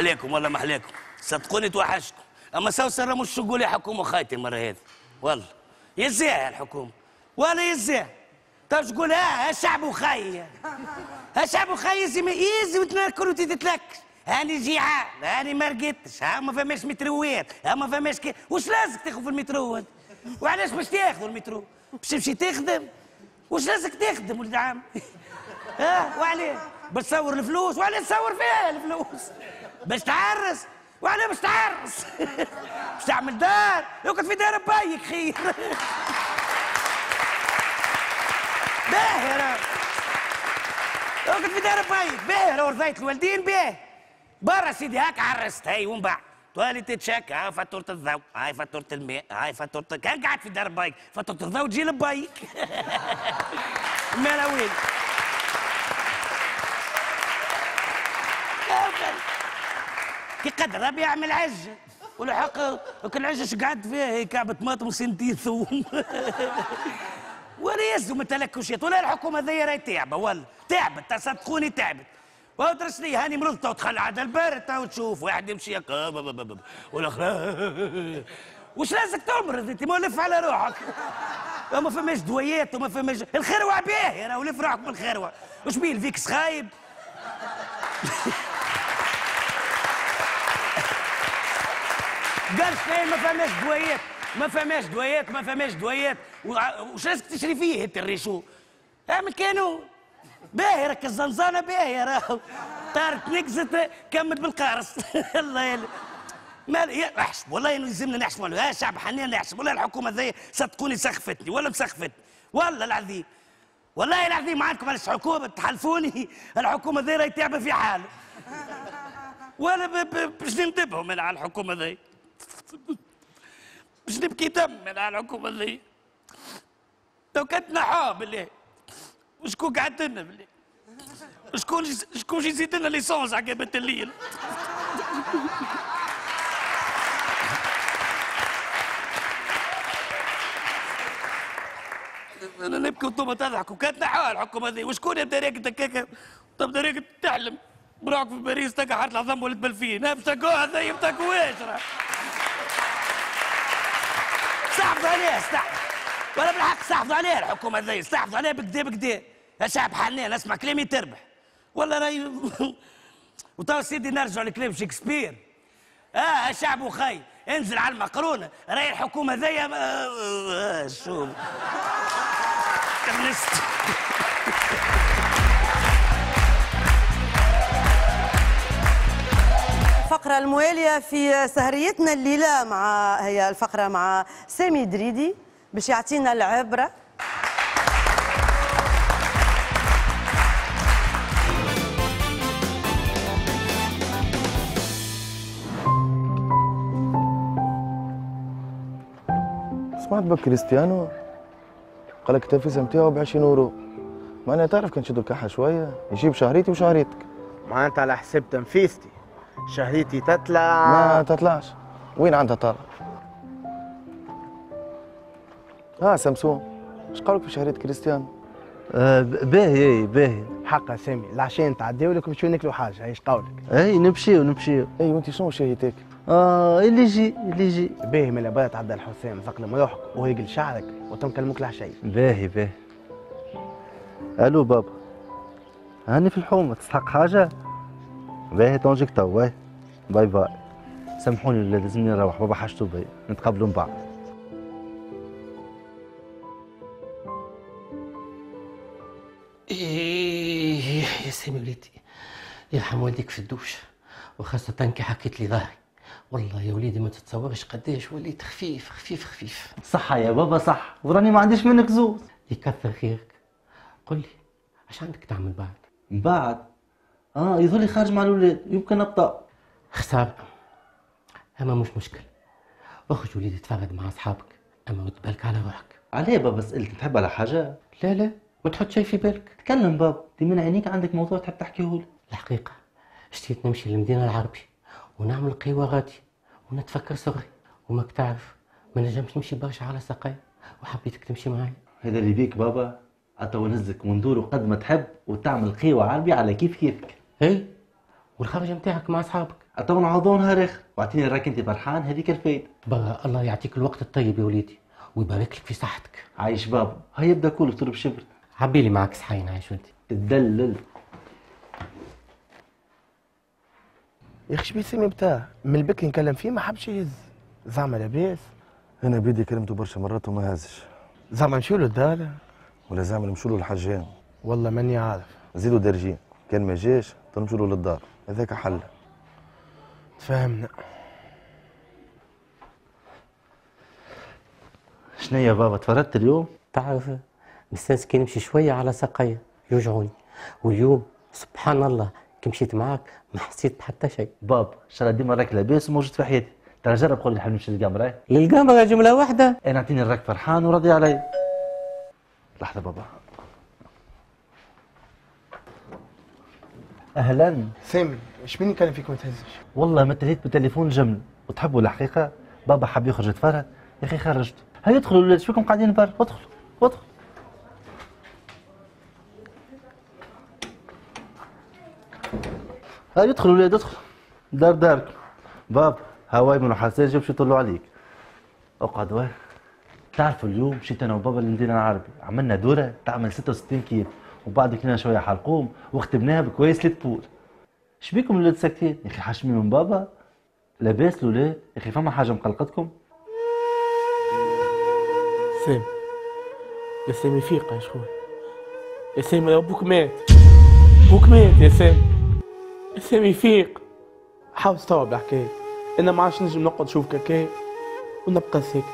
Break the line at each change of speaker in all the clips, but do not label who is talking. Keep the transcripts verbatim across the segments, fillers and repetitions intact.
محلاكم والله محلاكم، صدقوني توحشتكم، اما سوسن مش تقول يا حكومه خايتي المره هذه، والله يزاها الحكومه ولا يزاها. تو تقول ها الشعب وخاي، الشعب وخاي يزم يزم تنكر وتتلكش، هاني جيعان، هاني ما رقدتش، ها ما فماش متروات، ها ما فماش كي، وش لازمك تاخذ في المترو؟ وعلاش باش تاخذوا المترو؟ باش تمشي تخدم؟ وش لازمك تخدم ولد عم؟ ها وعليه؟ باش تصور الفلوس، وعليه تصور فيها الفلوس؟ باش تعرس، وعليه باش تعرس؟ باش تعمل دار، يقعد في دار بايك خير. باهي راه يقعد في دار بايك، باهي راه رضيت الوالدين باهي. برا سيدي هاك عرست هاي ومن بعد تولي تتشك، هاي فاتورة الضوء، هاي فاتورة الماء، هاي فاتورة كان قاعد في دار بايك، فاتورة الضوء تجي لبايك. مالا وين؟ كي قدر ربي يعمل عجة والحق كل عجة شقعد فيها هي كعبة طماطم وسنتين ثوم. ولا يزو من تلكشات ولا الحكومة ذي راهي تعبة، والله تعبت تصدقوني تعبت. وادرس لي هاني مرضت وتخلى على البارد وتشوف واحد يمشي هكا والاخر وش لازمك تمرض انت مولف على روحك. وما فماش دويات وما فماش الخروع باهي راهو لف روحك بالخروع. وش بيه الفيكس خايب؟ قال شنو ما فماش دويات ما فماش دويات ما فماش دويات وش لازمك تشري فيه انت الريشو؟ اعمل كانوا باهي راك الزنزانه باهي راهو طارت نكزت كمت بالقارص. الله يلي مال احسب والله يلزمنا نحسب ها شعب حنين نحسب والله الحكومه ذي صدقوني سخفتني ولا مسخفتني والله العظيم والله العظيم ما عندكم علاش حكومه تحلفوني الحكومه ذي راهي تعبه في حاله ولا باش نندبهم على الحكومه ذي باش نبكي دم على الحكومه ذي تو كانت نحوها بالله وشكون قعد لنا بالله شكون شكون يزيد لنا ليسونس عقبة الليل. انا نبكي وانتم تضحكوا كانت نحوها الحكومه ذي وشكون يبدا راقد هكاك تبدا راقد تحلم براك في باريس تلقى حاط العظام ولد بلفين ابتكوها ذي ابتكواش راه استحفظوا عليها استحفظوا ولا بالحق استحفظوا عليها الحكومه ذي استحفظوا عليها بكدا بكدا يا شعب حنان اسمع كلامي تربح والله راهي. وتوا سيدي نرجع لكلام شكسبير اه شعب وخي انزل على المقرونه راهي الحكومه ذي آه شوف كنست.
الفقرة الموالية في سهريتنا الليلة مع هي الفقرة مع سامي دريدي باش يعطينا العبرة.
سمعت بك كريستيانو قال لك التنفيذه نتاعو ب عشرين اورو، معناها تعرف كان نشدوا الكحه شويه يجيب شهريتي وشهريتك.
معناتها على حساب تنفيذتي شهريتي تطلع
ما تطلعش. وين عندها طالع؟ ها سامسون اش قالك في شهريه كريستيانو؟
آه باهي باهي
حقا سامي العشاء نتعداو لك باش ناكلوا حاجه ايش قولك؟
اي نمشيو نمشيو.
اي وانت شنو شهيتك؟
اه اللي يجي اللي يجي.
باهي من بعد تعدى الحسام زقلم روحك وهيقل شعرك وتنكلمك العشاء.
باهي باهي. الو بابا هاني في الحومه تستحق حاجه؟ باهي تونجيك تو باهي باي باي. سامحوني ولا لازمني نروح بابا حاجته بيا نتقابلوا من بعد.
ايه يا سامي وليدي يرحم والديك في الدوش وخاصة كي حكيت لي ظهري والله يا وليدي ما تتصورش قداش وليت خفيف خفيف خفيف.
صح يا بابا صح وراني ما عنديش منك زوز.
يكثر خيرك. قل لي اش عندك تعمل بعد؟
من بعد؟ اه يظل خارج مع الاولاد يمكن ابطا.
خسارة اما مش مشكل اخرج وليدي تفرد مع اصحابك اما رد بالك على روحك.
عليه بابا سألت تحب على حاجة؟
لا لا ما تحط شيء في بالك.
تكلم بابا دي من عينيك عندك موضوع تحب تحكيه لي.
الحقيقة اشتيت نمشي للمدينة العربي ونعمل قيوة غادي ونتفكر صغري وماك تعرف ما نجمش نمشي برشا على ساقي وحبيتك تمشي معي.
هذا اللي بيك بابا عطا نهزك وندور قد ما تحب وتعمل قيوة عربي على كيف كيفك.
اي والخرجة نتاعك مع اصحابك
أطول عوضونها رخ واعطيني راك أنت فرحان هذيك الفايدة.
بقى الله يعطيك الوقت الطيب يا وليدي ويبارك لك في صحتك.
عايش بابا، هيا يبدا كله بطلب شبر.
عبي لي معك صحين عايش ولدي.
تدلل.
يا اخي شبيه سامي بتاعه من البيت اللي نكلم فيه ما حبش يهز. زعما لاباس؟
انا بيدي كلمته برشا مرات وما هزش.
زعما نمشيو له الدار؟
ولا زعما نمشوا له للحجام.
والله ماني عارف.
زيدوا درجين، كان ما جاش تنمشوا له للدار، هذاك حل.
تفهمنا.
شنو يا بابا تفردت اليوم؟
تعرف نستانس كي نمشي شويه على ساقية يوجعوني، واليوم سبحان الله كي مشيت معاك ما حسيت بحتى شيء.
بابا ان شاء الله ديما راك لاباس وموجود في حياتي. ترى جرب قول لي نحب نمشي للقمر.
للقمر جمله واحده؟
انا اعطيني الراك فرحان وراضي علي. لحظه بابا. اهلا.
سامي ايش بيني نكلم فيك ما تهزش؟
والله ما تلهيت بالتليفون الجمله وتحبوا الحقيقه. بابا حب يخرج يتفرج يا اخي خرجته. هيا ادخلوا الولاد شوفكم قاعدين برا. ادخلوا ادخلوا. هيا ادخلوا الولاد ادخلوا. دار داركم. بابا هواي من الحساس جاب شي يطلوا عليك. اقعد وين. تعرفوا اليوم مشيت انا وبابا للمدينه العربي عملنا دوره تعمل ستة وستين كيلو وبعد كنا شويه حلقوم واختبناها بكويس للطول. شبيكم الولاد ساكتين؟ يا اخي حاشمين من بابا؟ لاباس الولاد؟ يا اخي فما حاجه مقلقتكم؟
سامي يا سامي فيق يا شخوي. يا سامي ابوك مات. ابوك مات يا سامي. يا سامي فيق. حاول تستوعب الحكايه. انا ما عادش نجم نقعد نشوفك هكا ونبقى ساكت.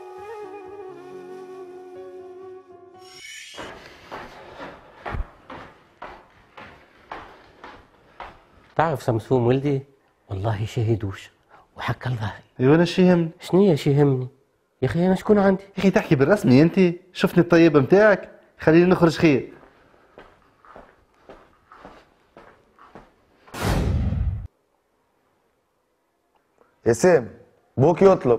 تعرف سمسوم ولدي والله شهدوش وحكى لظهري.
ايوا انا شي يهمني.
شنيا شي يهمني؟ يا اخي انا شكون عندي؟
يا اخي تحكي بالرسمي انت. شفني الطيبه نتاعك خليني نخرج خير.
يا سام بوك يطلب.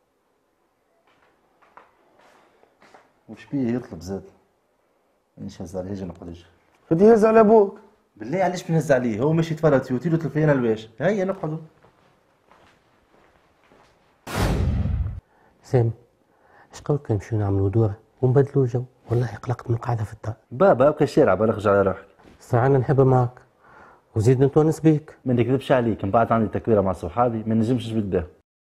وش بيه يطلب زاد؟ مانيش هز عليه، اجي نقعد اجي.
بدي يهز على ابوك.
بالله علاش بنهز عليه؟ هو ماشي يتفرج تيوتي له تلفينا الواش. هيا نقعدوا.
سامي اش قولك نمشيو نعملوا دوره ونبدلوا جو؟ والله قلقت من القعده في الدار.
بابا هكا الشارع بالك على روحك.
ساعة انا نحب معك وزيد نتونس بيك.
ما نكذبش عليك، من بعد عندي تكويره مع صحابي ما نجمش نجبد.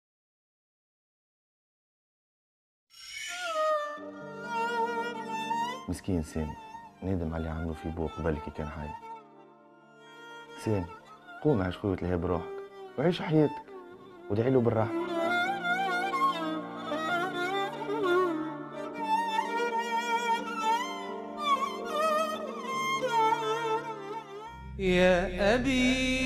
مسكين سامي، ندم على اللي عملوا في بوك قبل كي كان حي. سامي قوم عيش خويا تلهي بروحك وعيش حياتك وادعي له بالراحه.
يا أبي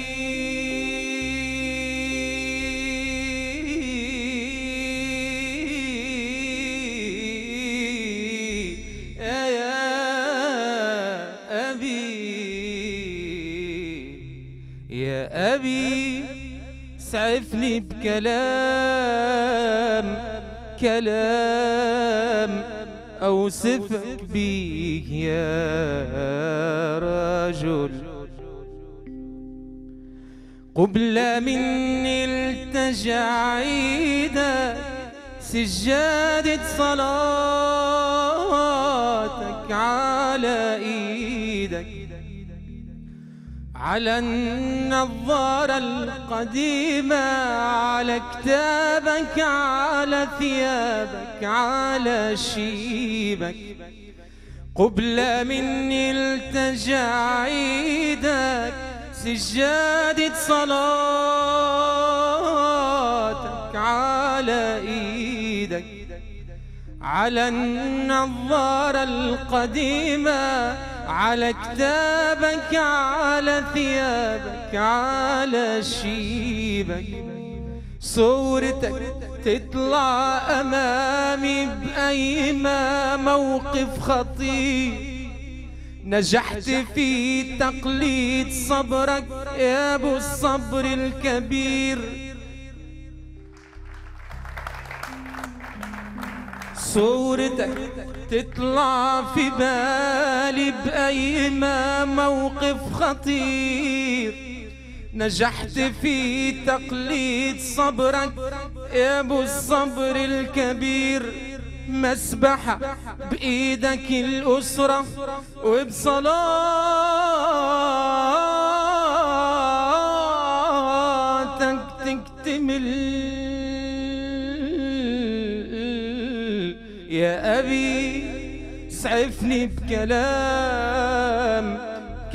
يا أبي يا أبي اسعفني بكلام كلام أوصفك بيه يا رجل. قبل مني التجع عيدك سجادة صلاتك على ايدك، على النظارة القديمة، على كتابك، على ثيابك، على شيبك. قبل مني التجع عيدك سجادة صلاتك على ايدك، على النظارة القديمة، على كتابك، على ثيابك، على شيبك. صورتك تطلع امامي بايما موقف خطير، نجحت في تقليد صبرك يا ابو الصبر الكبير. صورتك تطلع في بالي بأيما موقف خطير، نجحت في تقليد صبرك يا ابو الصبر الكبير، مسبحة بإيدك الأسرة وبصلاتك تكتمل يا أبي. اسعفني بكلام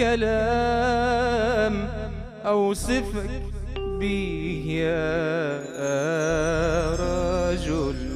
كلام أوصفك بيه يا رجل.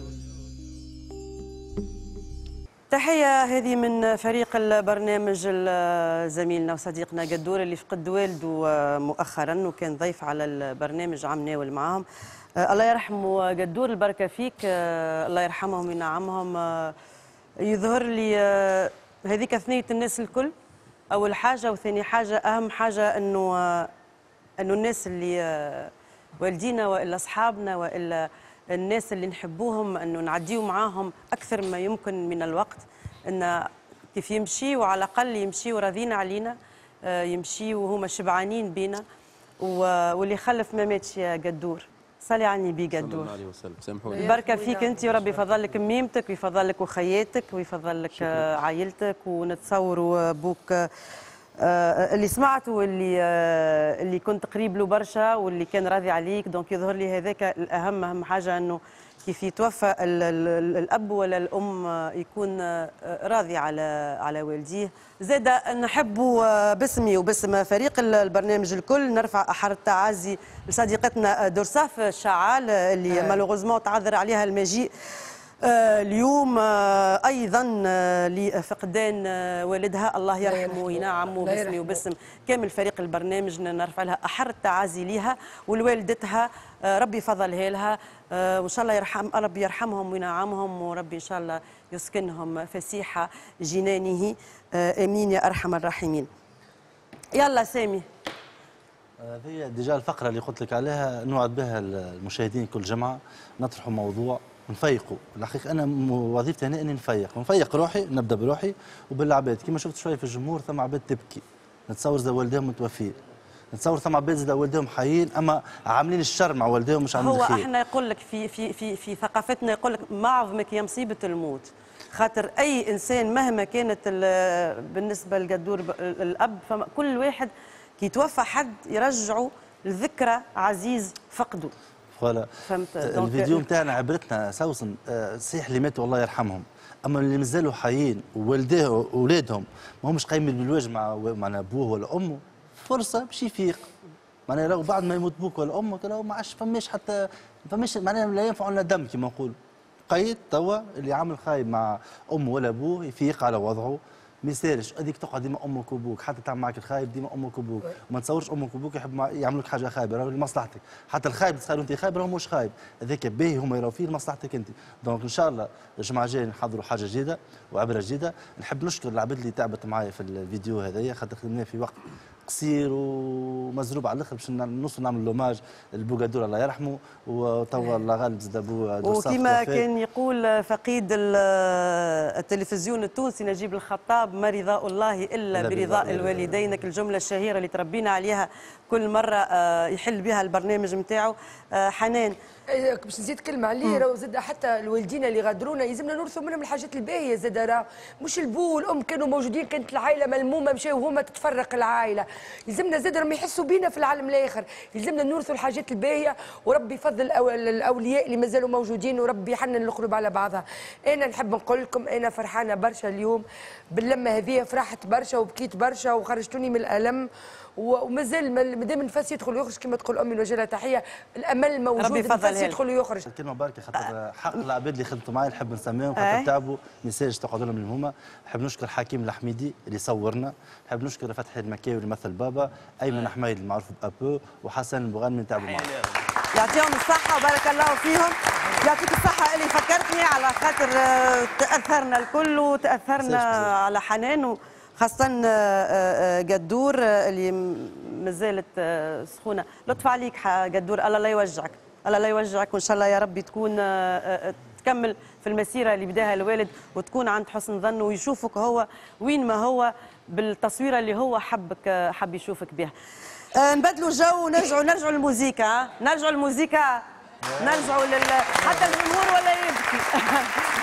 تحية هذه من فريق البرنامج زميلنا وصديقنا قدور اللي فقد والده مؤخرا وكان ضيف على البرنامج عم ناول معاهم. الله يرحمه قدور، البركة فيك، الله يرحمهم وينعمهم. يظهر لي هذيك ثنية الناس الكل أول حاجة، وثاني حاجة أهم حاجة أنه أنه الناس اللي والدينا وإلا أصحابنا وإلا الناس اللي نحبوهم أنه نعديو معاهم أكثر ما يمكن من الوقت، أن كيف يمشي وعلى الأقل يمشي وراضين علينا، يمشي وهما شبعانين بينا، واللي خلف ما ماتش يا قدور. صلي على النبي قدور
صلى الله عليه وسلم. سامحوني.
البركة فيك أنت وربي يفضل لك ميمتك ويفضل لك وخياتك ويفضل لك عائلتك. ونتصوروا بوك اللي سمعته واللي اللي كنت قريب له برشا واللي كان راضي عليك، دونك يظهر لي هذاك الأهم. أهم حاجة أنه كيف يتوفى الأب ولا الأم يكون راضي على على والديه. زاد نحبوا باسمي وباسم فريق البرنامج الكل نرفع أحر التعازي لصديقتنا دورساف الشعال اللي مالوغوزمون تعذر عليها المجيء اليوم، ايضا لفقدان والدها. الله يرحمه وينعمه باسمي وباسم كامل فريق البرنامج نرفع لها احر التعازي لها ولوالدتها، ربي يفضلها لها وان شاء الله يرحم ربي يرحمهم وينعمهم، وربي ان شاء الله يسكنهم فسيح جنانه، امين يا ارحم الراحمين. يلا سامي.
هذه ديجا الفقره اللي قلت لك عليها نوعد بها المشاهدين كل جمعه، نطرحوا موضوع نفيقوا. الحقيقه انا وظيفتي هنا اني نفيق، نفيق روحي، نبدا بروحي وبالعباد. كما شفت شويه في الجمهور ثم عباد تبكي، نتصور زي والديهم متوفين، نتصور ثم عباد زي والديهم حيين اما عاملين الشر مع والديهم مش عاملين الخير.
هو احنا يقول لك في في في في ثقافتنا يقول لك ما عظمك يا مصيبه الموت، خاطر اي انسان مهما كانت بالنسبه للقدور الاب، فكل واحد كي يتوفى حد يرجعوا لذكرى عزيز فقده.
فوالا الفيديو نتاعنا عبرتنا سوسن صحيح اللي ماتوا الله يرحمهم، اما اللي مازالوا حيين ووالديه واولادهم ما همش قايمين بالواجب مع مع ابوه ولا امه، فرصه باش يفيق. معناها لو بعد ما يموت بوك ولا امك لو ما عادش فماش حتى فماش معناها لا ينفع لنا دم كما نقولوا. قيد توا اللي عامل خايب مع امه ولا ابوه يفيق على وضعه، ما يسالش هذيك تقعد ديما امك وابوك، حتى تعمل معك الخايب ديما امك وابوك، وما تصورش امك وابوك يحب يعملوا لك حاجه خايبه، راهو لمصلحتك، حتى الخايب تخيلوا انت خايب راهو مش خايب، هذاك باهي هما يراو فيه لمصلحتك انت. دونك ان شاء الله الجمعه الجايه نحضروا حاجه جديده وعبره جديده. نحب نشكر العباد اللي تعبت معايا في الفيديو هذايا، خاطر خدمناه في وقت قصير ومزروب على الاخر باش نوصل نعمل لوماج لبوغادور الله يرحمه، وتوا الله غالب زاد ابو دورساف.
وكما كان يقول فقيد التلفزيون التونسي نجيب الخطاب: ما رضاء الله الا برضاء الوالدين، الجمله الشهيره اللي تربينا عليها كل مره يحل بها البرنامج نتاعو. حنان
باش نزيد كلمه عليه، راهو زاد حتى الوالدين اللي غادرونا يلزمنا نورثوا منهم الحاجات الباهيه زاد، راه مش البو والام كانوا موجودين، كانت العائله ملمومه، مشاو هما تتفرق العائله، يلزمنا زاد راهم يحسوا بينا في العالم الاخر، يلزمنا نورثوا الحاجات الباهيه، وربي يفضل الاولياء اللي مازالوا موجودين، وربي يحنن القلوب على بعضها. انا نحب نقول لكم انا فرحانه برشا اليوم باللمه هذه، فرحت برشا وبكيت برشا وخرجتوني من الالم، ومازال مادام النفس يدخل ويخرج كما تقول امي نوجه لها تحيه، الامل موجود، النفس يدخل ويخرج.
كلمه باركه خاطر حق العباد اللي خدمتوا معايا نحب نسميهم خاطر تعبوا، ما يسالش تقعدوا لهم اللي هما. نحب نشكر حكيم الحميدي اللي صورنا، نحب نشكر فتحي المكاوي اللي مثل بابا، ايمن حمايد المعروف بابو، وحسن البغاني اللي تعبوا معايا.
يعطيهم الصحه وبارك الله فيهم. يعطيك الصحه اللي فكرتني على خاطر تاثرنا الكل وتاثرنا على حنان، خاصة قدور اللي مازالت سخونة. لطف عليك قدور، الله لا يوجعك، الله لا يوجعك، وإن شاء الله يا ربي تكون تكمل في المسيرة اللي بداها الوالد، وتكون عند حسن ظن ويشوفك هو وين ما هو بالتصويرة اللي هو حبك حب يشوفك بها. آه نبدلوا جو ونرجعوا نرجعوا للموسيقى ها نرجعوا للموسيقى نرجعوا لل حتى الجمهور ولا يبكي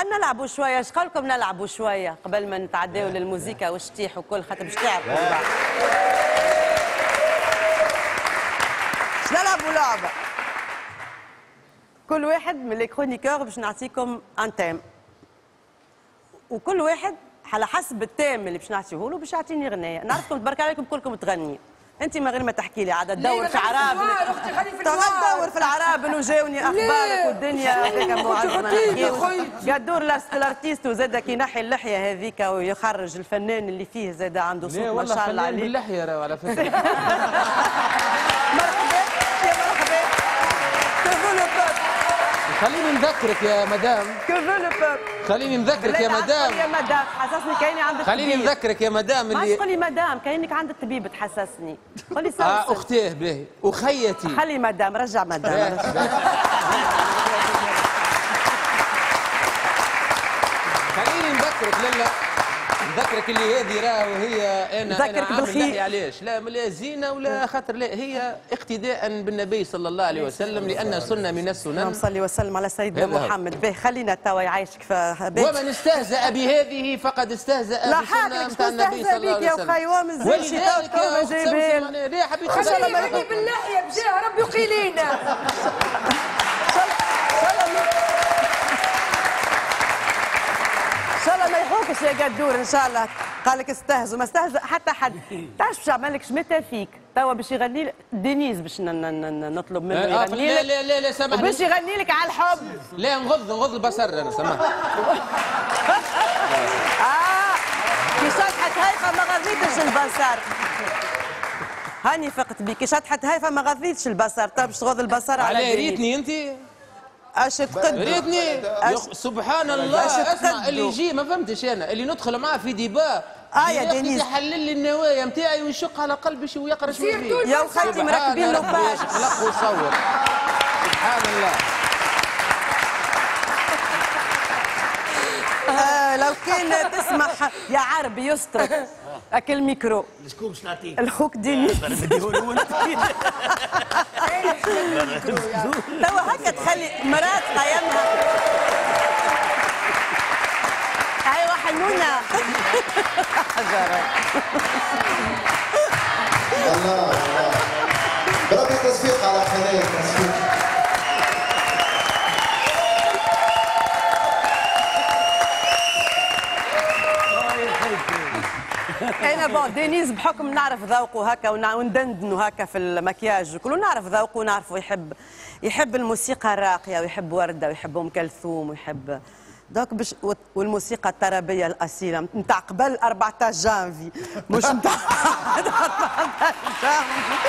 خلينا نلعبوا شويه، ايش قالكم نلعبوا شويه قبل ما نتعداو للموسيقى والشتيح وكل، خاطر باش تعرفوا بعد. باش نلعبوا لعبه، كل واحد من لي كرونيكور باش نعطيكم ان تيم، وكل واحد على حسب التيم اللي باش نعطيه له باش يعطيني غنايه. نعرفكم تبارك عليكم كلكم تغني، انت ما غير ما تحكي لي عاد تدور في عراب، تدور في العراب وجاوني اخبارك والدنيا هذيك معز ما نحكيوش. قدور الارتيست وزاد كي ينحي اللحيه هذيك ويخرج الفنان اللي فيه زاد عنده صوت ما شاء الله عليه.
باللحيه راهو على فكره.
مرحبا يا مرحبا.
خليني نذكرك يا مدام. خليني نذكرك يا مدام.
يا مدام حسسني كاني عندك.
خليني نذكرك يا مدام اللي
ما تقولي مدام كانك عندك طبيب تحسسني. قولي سلسل.
اه اختيه باهي وخيتي.
خلي مدام رجع مدام.
خليني نذكرك لالا نذكرك اللي هذه راهو هي انا
نذكرك
انا
بالخير.
علاش؟ لا لا زينه ولا خاطر لا، هي اقتداء بالنبي صلى الله عليه وسلم لان سنه من السنن.
اللهم صل وسلم على سيدنا محمد. به خلينا توا يعيشك في بيت.
ومن استهزأ بهذه فقد استهزأ بسنه نتاع النبي صلى الله عليه وسلم.
يا خي ومن زين شي تو جايبين.
ليه حبيبتي
خليني يغني باللحيه بجاه ربي وقيلينا.
ان شاء الله ما يحوكش يا قدور ان شاء الله. قال لك استهزوا ما استهزأ حتى حد. تعرف باش يعمل لك شمتة فيك توا باش يغني لك دينيز باش نطلب منه يغني لك.
لا لا لا لا سامحني.
باش يغني لك على الحب.
لا نغض نغض البصر انا سامحني.
اه كي شطحت هيفا ما غضيتش البصر. هاني فقت بك كي شطحت هيفا ما غضيتش البصر. طيب باش تغض البصر على
على ريتني انت.
اش تقد
ريتني سبحان الله. اسمع اللي يجي ما فهمتش انا اللي ندخل معاه في ديبا
اه يا دينيس
يحلل لي النوايا نتاعي ويشق على قلبي شي ويقرش من فيه.
يا وخالتي مركبين له باش
خلق وصور. سبحان الله.
آه لو كان تسمح يا عربي يسترك اكل ميكرو.
شكون باش نعطيه؟
الخوك دينيس. توا هكا تخلي مرات قيمها. ايوا حنونه.
الله الله. بربي تصفيق على خليل تصفيق.
انا بون دينيز بحكم نعرف ذوقه هكا وندندنوا هكا في المكياج وكله نعرف ذوقه ونعرفه يحب يحب الموسيقى الراقيه ويحب ورده ويحب ام كلثوم ويحب دوك باش والموسيقى الطربيه الاصيله نتاع قبل أربعة عشر جانفي مش نتاع أربعة عشر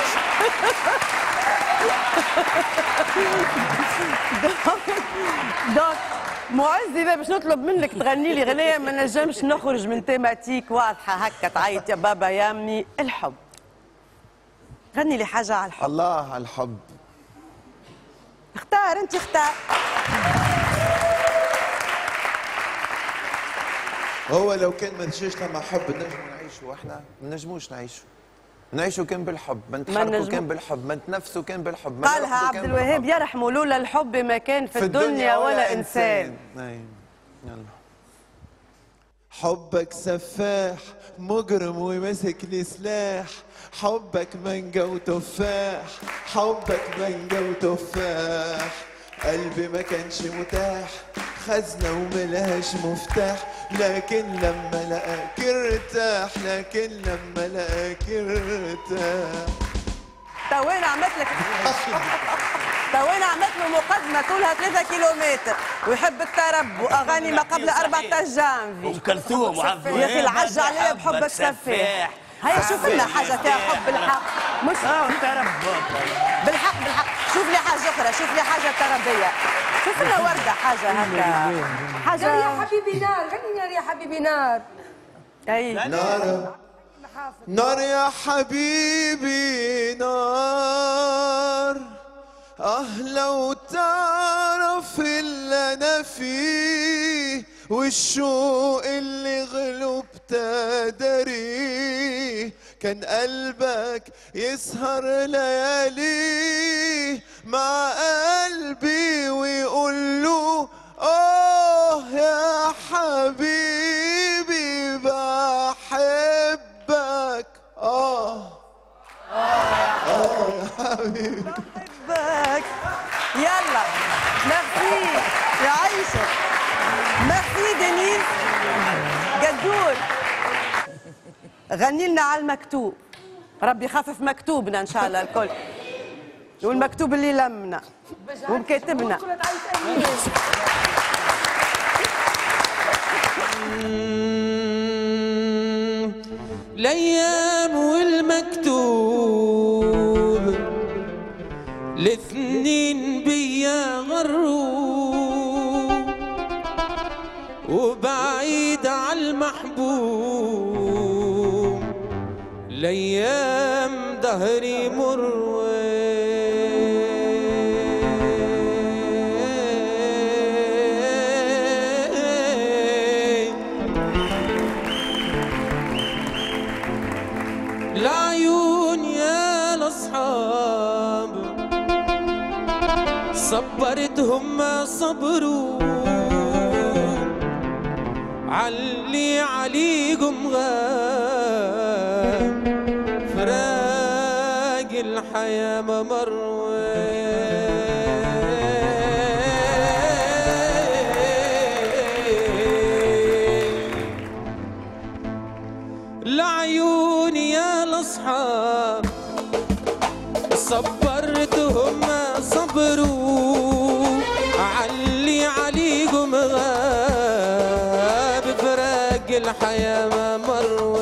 جانفي. دوك معز اذا باش نطلب منك تغني لي غنيه ما نجمش نخرج من تيماتيك واضحه هكا تعيط يا بابا يا امي الحب. غني لي حاجه على الحب.
الله على الحب.
اختار انت اختار.
هو لو كان ما نجيش لما حب نجموا نعيشوا احنا ما نجموش نعيشوا. نعيشوا كان بالحب، ما نتحركوا كان بالحب، ما نتنفسوا كان بالحب. ما
قالها عبد الوهاب يرحموا لولا الحب ما كان في, في الدنيا, الدنيا ولا, ولا انسان.
نعم يلا. حبك سفاح مجرم وماسك لي سلاح، حبك مانجا وتفاح، حبك مانجا وتفاح، قلبي ما كانش متاح، خزنة وملهاش مفتاح، لكن لما لقاك ارتاح، لكن لما لقاك ارتاح.
توين عملت لك توين عملت له مقدمة طولها ثلاثة كيلومتر ويحب الطرب واغاني ما قبل أربعة عشر جانفي.
ام كلثوم وعبد
يا اخي العج عليا بحبك سفاح. هيا شوف لنا حاجة فيها حب بالحق. مش
اه الطرب
بالحق بالحق. شوف لي حاجة أخرى، شوف لي حاجة طربية. شوف لنا وردة حاجة هكا. حاجة
نار يا حبيبي نار، غني نار يا حبيبي نار.
أي
نار نار يا حبيبي نار، اه لو تعرف اللي انا فيه والشوق اللي غلبت اداريه، كان قلبك يسهر ليالي مع قلبي ويقول له اه يا
بحبك. يلا ميرسي يعيشك. ميرسي دينيس. قدور غني لنا على المكتوب. ربي يخفف مكتوبنا ان شاء الله الكل، والمكتوب اللي لمنا ومكاتبنا.
الايام والمكتوب الاثنين بيا غروا، وبعيد على المحبوب الايام دهري مر. العيون يا الاصحاب صبرتهم ما صبروا، علي عليكم غاب فراق الحياة ما مر. العيون يا الاصحاب صبرتهم ما صبروا، علي عليكم غاب فراق الحياة ما مر.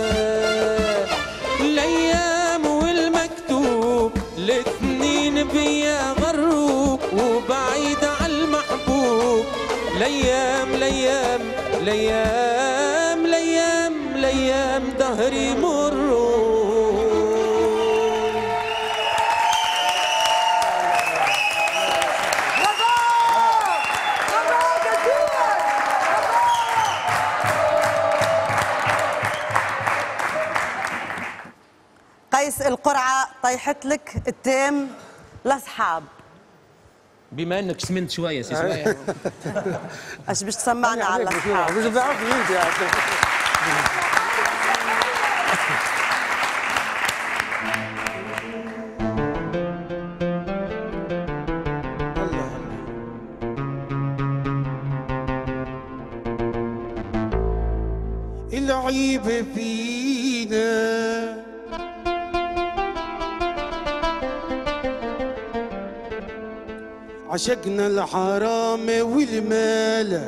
الايام والمكتوب الاثنين بيا غروا، وبعيد على المحبوب الايام الايام الايام الايام الايام دهري مروا.
قيس القرعة طيحت لك التام لاصحاب.
بما انك سمنت شويه سي سوايع
اش باش تسمعنا على الاصحاب؟
مش بتعرفي انت يا
العيب فينا عشقنا الحرام والمال،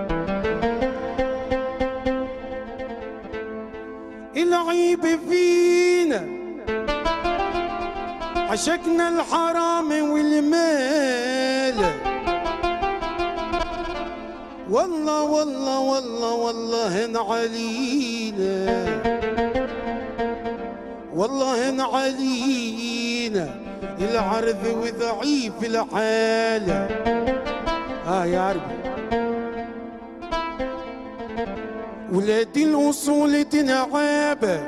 العيب فينا عشقنا الحرام والمال. والله والله والله والله هن علينا، والله هن علينا العرض وضعيف الحالة. اه يا عربي ولاد الأصول تنعابة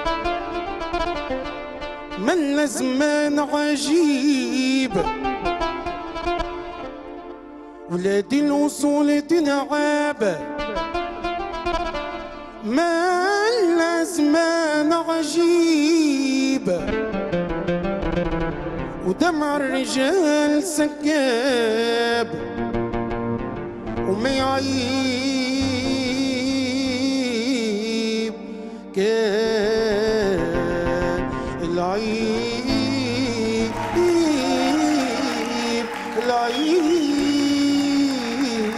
من زمان عجيبة، ولاد الأصول تنعابة من زمان عجيبة، ودمع الرجال سكاب وما يعيب كان العيب العيب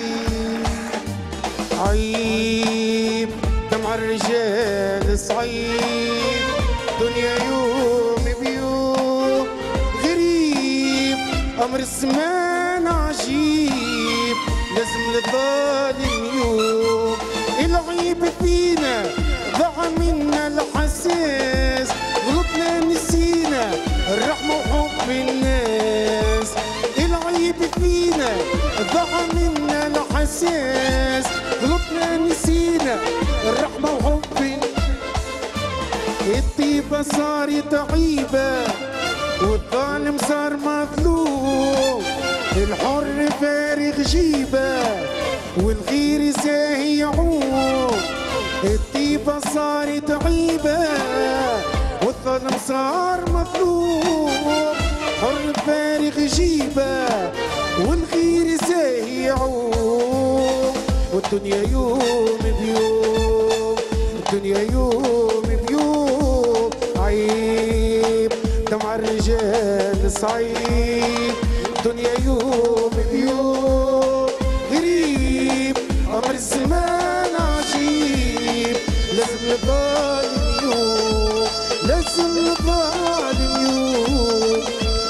عيب. دمع الرجال صعيب دنيا يوم بيوم غريب، أمر الزمان عجيب لازم للظالم يوم. العيب فينا ضاع منا الحساس، غلطنا نسينا الرحمة وحب الناس. العيب فينا ضاع منا الحساس، غلطنا نسينا الرحمة وحب الناس. الطيبة صارت عيبة والظالم صار مظلوم، الحر فارغ جيبه والغير زاهي يعوم. الطيبة صارت عيبة والظالم صار مظلوم، والدنيا يوم بيوم، الدنيا يوم بيوم عيب دمع الرجال صعيب، الدنيا يوم بيوم غريب أمر الزمان عجيب، لازم الظالم يوم، لازم الظالم يوم.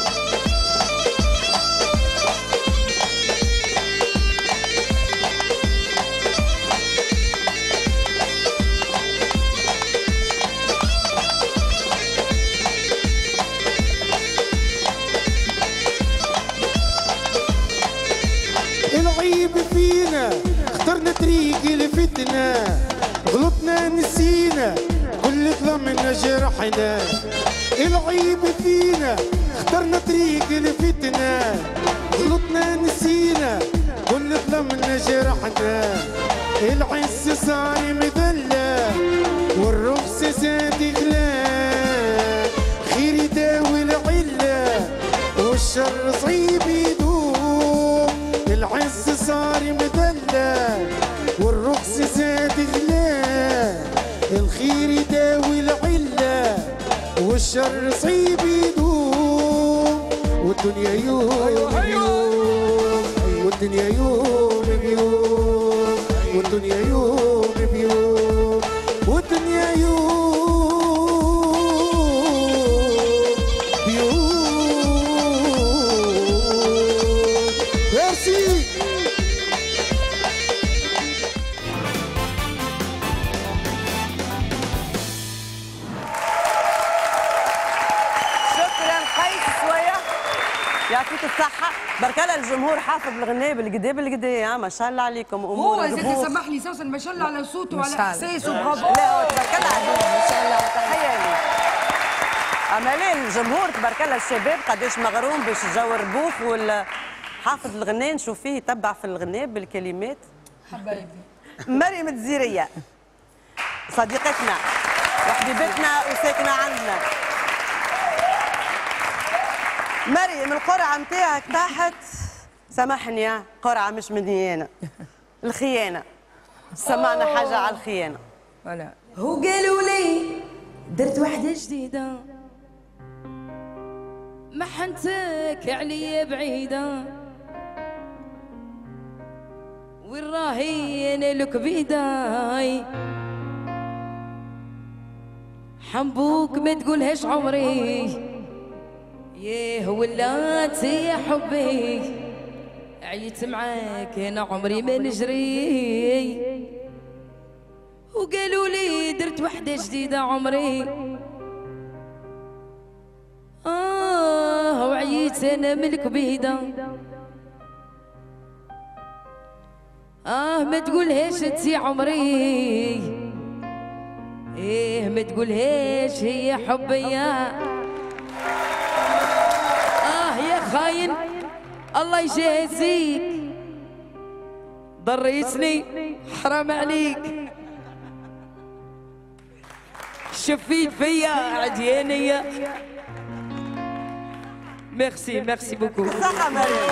العيب فينا اخترنا طريق الفتنة، غلطنا نسينا كل ظلمنا جرحنا. العيب فينا اخترنا طريق الفتنة، غلطنا نسينا كل ظلمنا جرحنا. العز صار مذلة والرخص زاد غلا، خير يداوي العلة والشر صعيب يدوم. العز صار مذلة والرخص زاد غلا، الخير يداوي العلة والشر صعيب يدوم. والدنيا يوم بيوم، والدنيا يوم بيوم، والدنيا يوم بيوم، والدنيا يوم بيوم. ميرسي.
شكرا قيس شويه، يعطيك الصحة. برك الله الجمهور حافظ الغناء بالقدا بالقدا، ما شاء الله عليكم.
هو زيد سمح لي سوسن ما شاء الله على صوته وعلى احساسه، برافو.
لا تبارك الله عليك ما شاء الله، تحية لي. أما لا الجمهور تبارك الله الشباب قداش مغروم باش جو ربوف ولا حافظ الغناء، نشوف فيه يتبع في الغناء بالكلمات.
حبايبي
مريم الدزيرية صديقتنا وحبيبتنا وساكنة عندنا. مريم القرعة نتاعك تحت، سامحني قرعة مش مني أنا، الخيانة. سمعنا حاجة على الخيانة.
ولا
هو قالوا لي درت وحدة جديدة، محنتك عليا بعيدة، وين راهي انا لك بيداي، حنبوك ما تقولهاش عمري، ياه ولاتي يا حبي، عيت معاك انا عمري ما نجري، وقالوا لي درت وحدة جديدة عمري، آه وعيت أنا ملك بيدا، آه ما تقولهاش انتي عمري، إيه ما تقولهاش هي حبيا، آه يا خاين الله يجازيك، ضريتني حرام عليك، شفيت فيا عديانية. ميرسي ميرسي بوكو.
صحة مريم.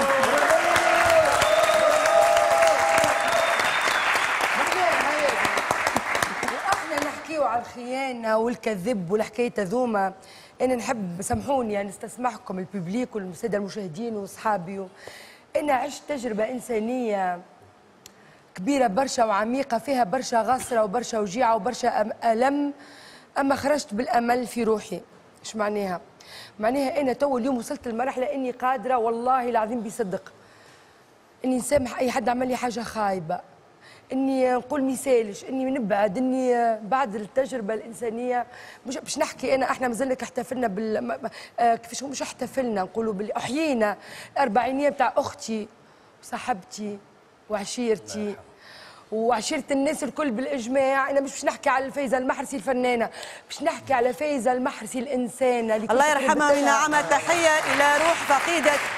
احنا نحكيو على الخيانة والكذب والحكاية ذوما، انا نحب سامحوني يعني نستسمحكم الببليك والسادة المشاهدين واصحابي، انا عشت تجربة إنسانية كبيرة برشا وعميقة، فيها برشا غصرة وبرشا وجيعة وبرشا ألم، أما خرجت بالأمل في روحي. إيش معناها؟ معناها أنا تو اليوم وصلت لمرحلة إني قادرة والله العظيم بصدق إني نسامح أي حد عمل لي حاجة خايبة، إني نقول ميسالش، إني نبعد، إني بعد التجربة الإنسانية مش باش نحكي أنا إحنا مازلنا احتفلنا بال آه كيفاش مش احتفلنا نقولوا باللي أحيينا الأربعينية بتاع أختي وصاحبتي وعشيرتي وعشيرة الناس الكل بالإجماع. أنا مش باش نحكي على فايزة المحرسي الفنانة، باش نحكي على فايزة المحرسي الإنسانة اللي
الله يرحمها وينعمها. تحية إلى روح فقيدة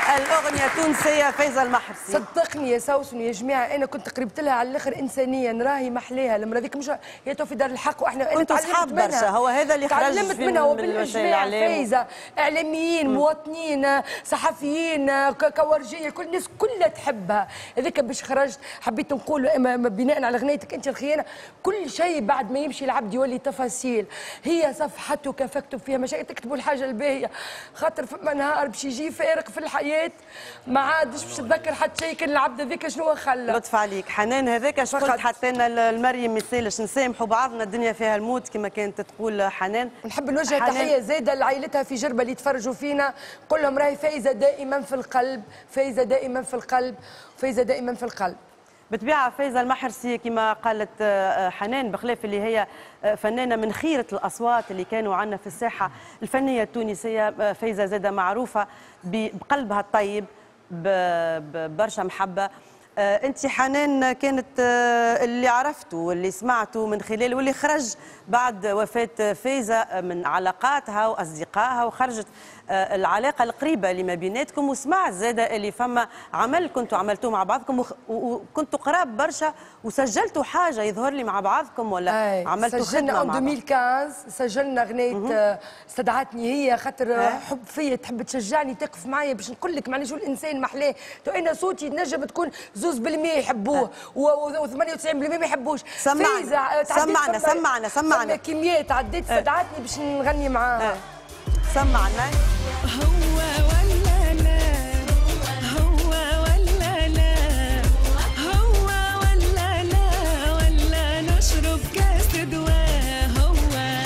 الاغنيه التونسيه فايزه المحرسي.
صدقني يا سوسن يا جماعه انا كنت قربت لها على الاخر انسانيا راهي محليها المره ذيك مش هي تو في دار الحق واحنا انا
كنتوا اصحاب برشا هو هذا اللي خرج
تعلمت منها وبالجماعه فايزه اعلاميين مواطنين صحفيين كورجيه كل الناس كلها تحبها هذاك باش خرجت حبيت نقول بناء على اغنيتك انت الخيانه كل شيء بعد ما يمشي العبد يولي تفاصيل هي صفحتك فاكتب فيها مشاكل تكتبوا الحاجه الباهيه خاطر فما نهار باش يجي فارق في الحياه ما عادش باش تذكر حتى شيء كان العبد هذاك شنو خلى.
لطف عليك حنان هذاك اش قلت حتى لنا المريم ما يسالش نسامحوا بعضنا الدنيا فيها الموت كما كانت تقول حنان.
نحب نوجه تحيه زايده لعائلتها في جربه اللي يتفرجوا فينا قول لهم راهي فايزه دائما في القلب فايزه دائما في القلب فايزه دائما في القلب.
بالطبيعه فايزه المحرسي كما قالت حنان بخلاف اللي هي فنانه من خيره الاصوات اللي كانوا عندنا في الساحه الفنيه التونسيه فايزه زاده معروفه بقلبها الطيب ببرشا محبه. انت حنان كانت اللي عرفته واللي سمعته من خلال واللي خرج بعد وفاه فايزه من علاقاتها واصدقائها وخرجت العلاقه القريبه اللي ما بيناتكم وسمعت زاده اللي فما عمل كنتوا عملتوه مع بعضكم وكنتوا قراب برشا وسجلتوا حاجه يظهر لي مع بعضكم ولا عملتوا
سجلنا
خدمه مع
ألفين وخمسطاش سجلنا اغنيه استدعتني هي خاطر أه. حب فيا تحب تشجعني تقف معايا باش نقول لك معناها شو الانسان محلاه تو انا صوتي نجم تكون زوز بالمية يحبوه و98 بالمية ما يحبوش.
سمعنا سمعنا سمعنا سمعنا
كميات عديت استدعتني باش نغني معاها.
أه. سمعنا.
هو ولا لا هو ولا لا هو ولا لا ولا نشرب كاس دواء هو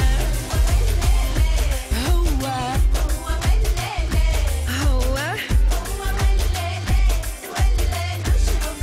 هو هو ولا لا هو هو ولا لا ولا نشرب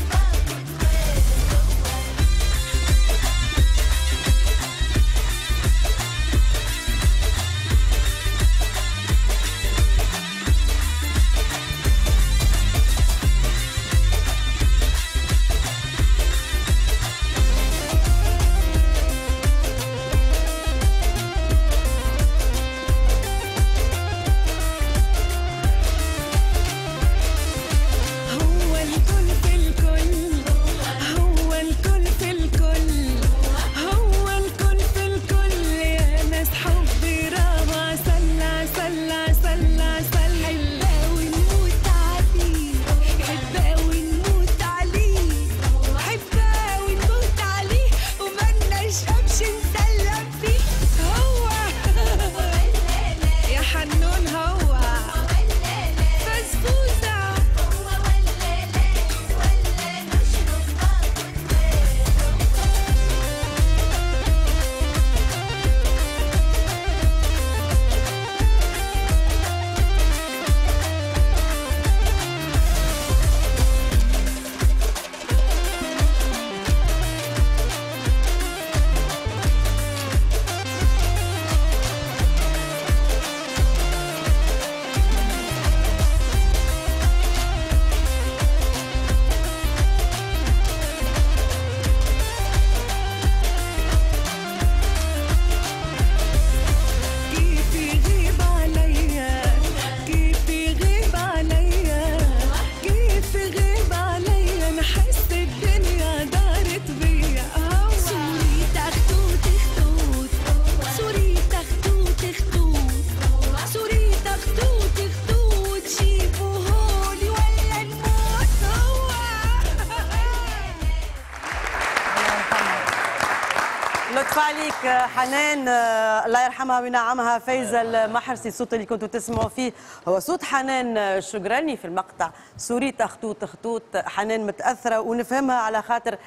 لطف عليك حنان، الله يرحمها وينعمها، فايزة المحرسي. الصوت اللي كنتوا تسمعوا فيه هو صوت حنان الشجراني في المقطع. سوريت خطوط خطوط. حنان متاثره ونفهمها على خاطر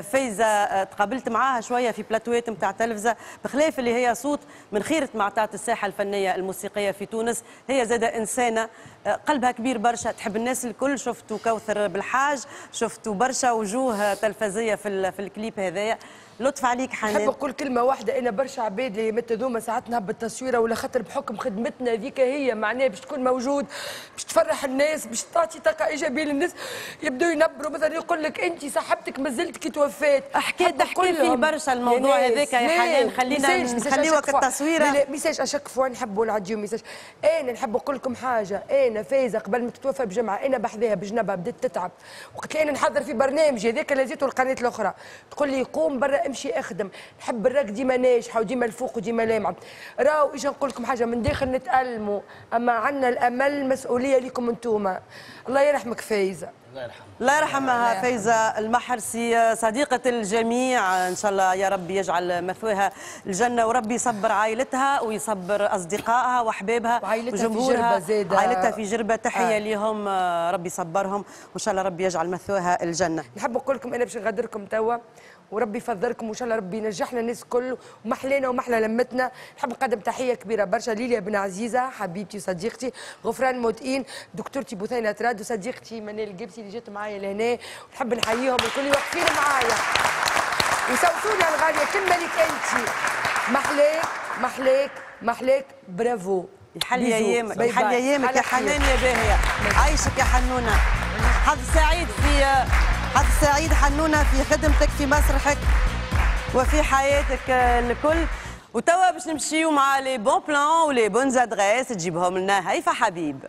فايزة تقابلت معاها شويه في بلاتوات نتاع تلفزه، بخلاف اللي هي صوت من خيره معطات الساحه الفنيه الموسيقيه في تونس. هي زاده انسانه قلبها كبير برشا، تحب الناس الكل. شفتوا كوثر بالحاج، شفتوا برشا وجوه تلفزيه في في الكليب هذايا. لطف عليك حنان.
نحب نقول كلمه واحده، انا برشا عباد اللي مت هذوما ساعات نهبط التصويره ولا خاطر بحكم خدمتنا هذيك هي معناها باش تكون موجود، باش تفرح الناس، باش تعطي طاقه ايجابيه للناس، يبداو ينبروا مثلا يقول لك انت صاحبتك مازلت كي توفات.
حكيت نحكي فيه برشا الموضوع هذاك يا حنان، خلينا نخليوك التصويره.
لا لا ميساج اشك فوا نحبوا نعديو ميساج. انا نحب نقول لكم حاجه، انا فايزه قبل ما تتوفى بجمعه انا بحذاها بجنبها بدات تتعب، وقلت لي انا نحضر في برنامج هذاك لازيته القناه الاخرى، تقول لي قوم برا امشي اخدم، نحب الراك ديما ناجحه وديما الفوق وديما لامعه. راهو اجا نقول لكم حاجه من داخل نتالموا، اما عندنا الامل مسؤوليه لكم انتوما. الله يرحمك فايزه.
الله يرحمها.
الله يرحمها فايزة المحرسي صديقة الجميع، إن شاء الله يا رب يجعل مثواها الجنة، وربي يصبر عائلتها ويصبر أصدقائها وأحبابها وجمهورها. عائلتها في جربة، تحية آه. لهم، ربي يصبرهم وإن شاء الله ربي يجعل مثواها الجنة.
نحب نقول لكم أنا باش نغادركم توا، وربي يفضلكم وان شاء الله ربي ينجحنا الناس الكل ومحلينا ومحلى لمتنا. نحب نقدم تحيه كبيره برشا ليليا بن عزيزه حبيبتي وصديقتي، غفران موتئين، دكتورتي بثينه راد، وصديقتي منال القبسي اللي جات معايا لهنا، ونحب نحييهم الكل واقفين معايا. وسوسوني الغاليه كلمه لك انت، محليك محليك محليك، برافو.
يحل ايامك، يحل ايامك يا حنان يا باهيه، عايشك يا حنونه. حظ سعيد في حظ سعيد حنونه في خدمتك في مسرحك وفي حياتك الكل. وتوا باش نمشيو مع لي بون بلان ولي بون ادريس تجيبهم لنا هيفا حبيب.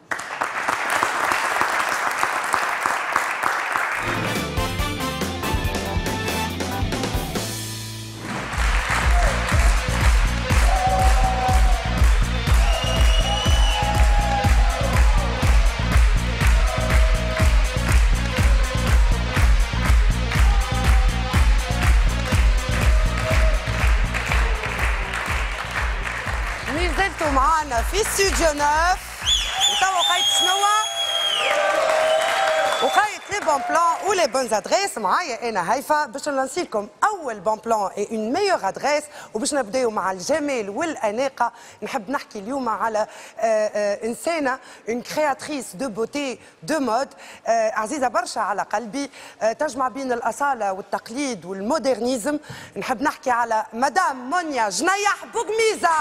معنا في استوديو نوف، وتوا وقيت شنو؟ وقيت لي بون بلان ولي بون ادريس. معايا انا هيفا باش نلانسي لكم اول بون بلان اي اون ميور ادريس، وباش نبداو مع الجمال والاناقه. نحب نحكي اليوم على انسانه، اون كرياتريس دو بوتي دو مود عزيزه برشا على قلبي، تجمع بين الاصاله والتقليد والمودرنيزم. نحب نحكي على مدام مونيا جنيح بوغميزه.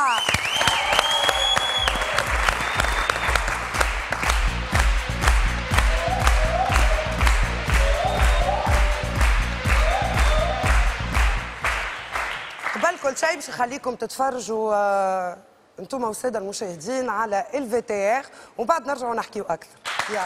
قبل كل شيء باش نخليكم تتفرجوا آه انتم والساده المشاهدين على ال في تي ار، ومن بعد نرجعوا نحكيوا اكثر. يلا.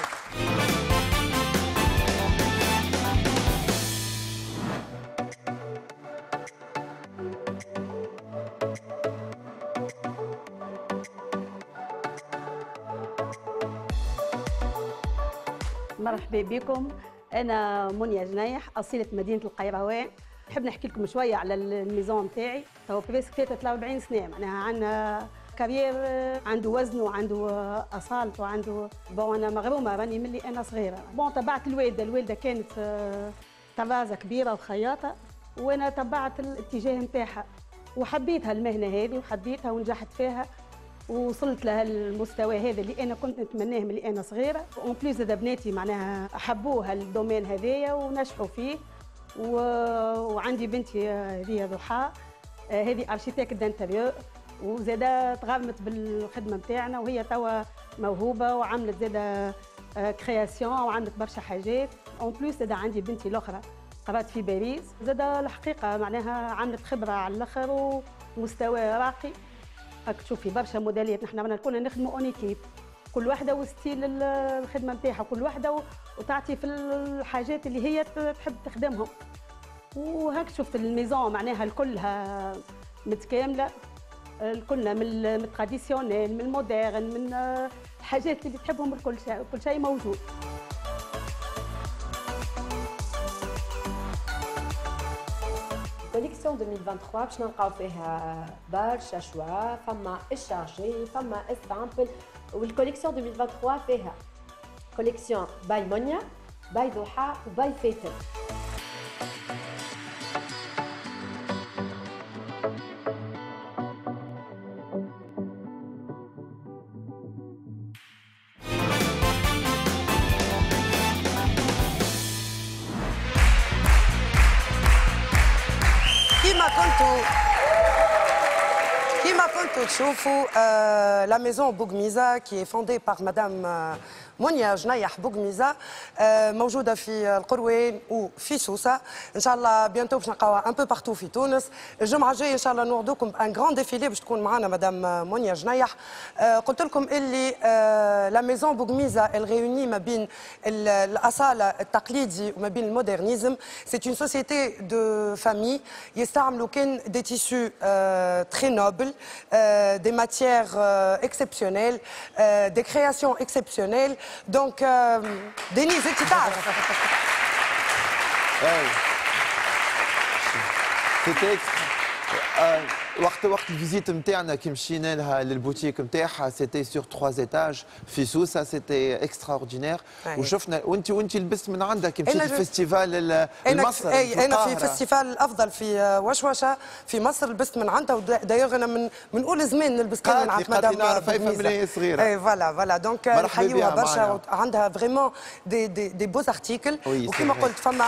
مرحبا بكم، انا مونيا جنيح اصيله مدينه القيروان. نحب نحكي لكم شويه على الميزون نتاعي. تو بريسك ثلاثة وأربعين سنه، معناها عندنا كارير عنده وزن وعنده اصالت وعنده بون. انا مغرومه راني ملي انا صغيره. بون تبعت الوالده، الوالده كانت طرازه كبيره وخياطه، وانا تبعت الاتجاه نتاعها وحبيتها المهنه هذه وحبيتها ونجحت فيها ووصلت لها المستوى هذا اللي انا كنت نتمناه ملي انا صغيره. اون بليس زاد بناتي معناها حبوها الدومين هذايا ونجحوا فيه. و... وعندي بنتي هذه ضحى، هذه ارشيتيك دانتيريور، وزاده تغرمت بالخدمه نتاعنا، وهي توا موهوبه وعملت زاده كرياسيون وعملت برشا حاجات. اون بليس زاده عندي بنتي الاخرى قرات في باريس، زاده الحقيقه معناها عملت خبره على الاخر ومستوى راقي. راك تشوفي برشا موديلات، نحن رانا كنا نخدموا اون ايكيب، كل واحده وستيل الخدمه نتاعها، كل واحده وتعطي في الحاجات اللي هي تحب تخدمهم. وهاك شفت الميزون معناها الكلها متكامله، الكلنا من التراديسيونيل من المودرن من الحاجات اللي تحبهم، الكل شيء كل شيء موجود.
كوليكسيون ألفين وثلاثة وعشرين باش نلقاو فيها برشا شوا، فما الشارجي فما السامبل. والكوليكسيون ألفين وثلاثة وعشرين فيها كوليكسيون باي مونيا باي ضحى وباي فاتن.
كنتوا كما كنتوا تشوفوا لا ميزون بوغميزا كي فوندي باغ مدام منيا جنيح بوغميزا موجوده في القروين وفي سوسه. ان شاء الله بيانتو باش نلقاوها ان بو بارتو في تونس. الجمعه الجايه ان شاء الله نوعدوكم بان غران ديفيلي باش تكون معنا مدام منيا جنيح. قلت لكم اللي لا ميزون بوغميزا الغيوني ما بين الاصاله التقليدي وما بين المودرنيزم. سي اون سوسيتي دو فامي يستعملوا كان دي تيسو تري نوبل، دي ماتيير اكسبسيونيل، دي كرياسيون اكسبسيونيل. دونك دينيز انت تعرف.
سيتي وقت وقت الفيزيت نتاعنا كي مشينا لها للبوتيك نتاعها سيتي سور ثلاثة ايتاج في سوسه، سيتي اكسترا اوردينير. وشفنا وانت وانت لبست من عندها كي مشيت الفيستيفال المصر.
اي انا في فيستيفال الافضل في وشوشه في مصر لبست من عندها. ودايوغ انا من من اول زمان نلبس كان من عند مدام
نعرف هي فاميليه صغيره.
اي فوالا فوالا دونك نحيوها برشا. عندها فريمون دي دي دي بوز ارتيكل. وكما قلت فما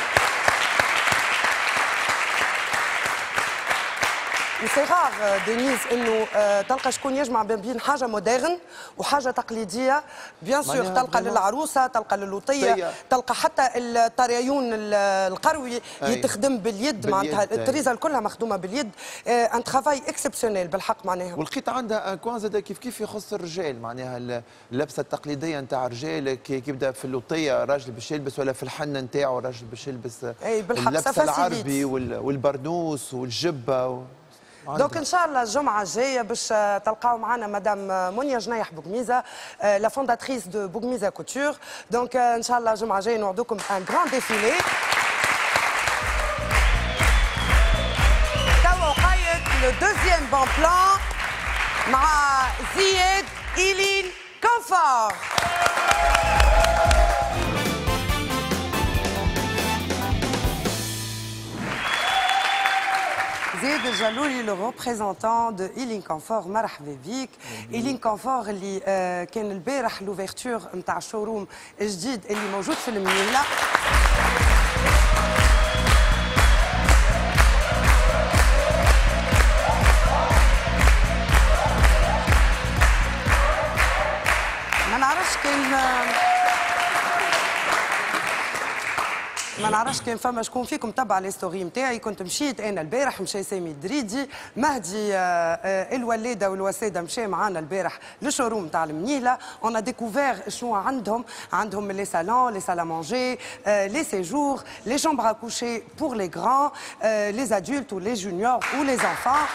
وسي غار دينيز انه تلقى شكون يجمع بين حاجه مودرن وحاجه تقليديه. بيان سور تلقى للعروسه، تلقى للوطيه، تلقى حتى الطريون القروي يتخدم باليد. معناتها الطريزه كلها مخدومه باليد. ان ترافاي اكسبسيونيل بالحق معناها.
ولقيت عندها ان كوان زاد كيف كيف يخص الرجال. معناها اللبسه التقليديه نتاع الرجال كي يبدا في اللوطيه راجل باش يلبس، ولا في الحنه نتاعو راجل باش يلبس اللبسه العربي والبرنوس والجبه.
دونك ان شاء الله الجمعه الجايه باش تلقاو معنا مدام منيا جنيح بوغميزا لا فونداتريس دو بوغميزا كوتور. دونك ان شاء الله الجمعه الجايه نوعدوكم ان غران ديفيلي. توا وقايت لو دوزيام بون بلان مع زياد إيلين كونفور. زياد الجلولي لو ريبريزونتون دو إيلين كونفور. مرحبا بيك. إيلين كونفور اللي آه كان البارح لوفيرتور نتاع الشوروم الجديد اللي موجود في المنيله. ما نعرفش كان ما نعرفش كان فما شكون فيكم تبع لي ستوري نتاعي. كنت مشيت انا البارح، مشى سامي الدريدي، مهدي الولاده والوساده مشى معانا البارح للشوروم نتاع المنيله. اون ا ديكوفير شنو عندهم. عندهم لي سالون، لي سال ا مانجي، لي سيجور، لي شامبر ا كوشي بور لي غران، لي ادولت و لي جونيور و لي انفان.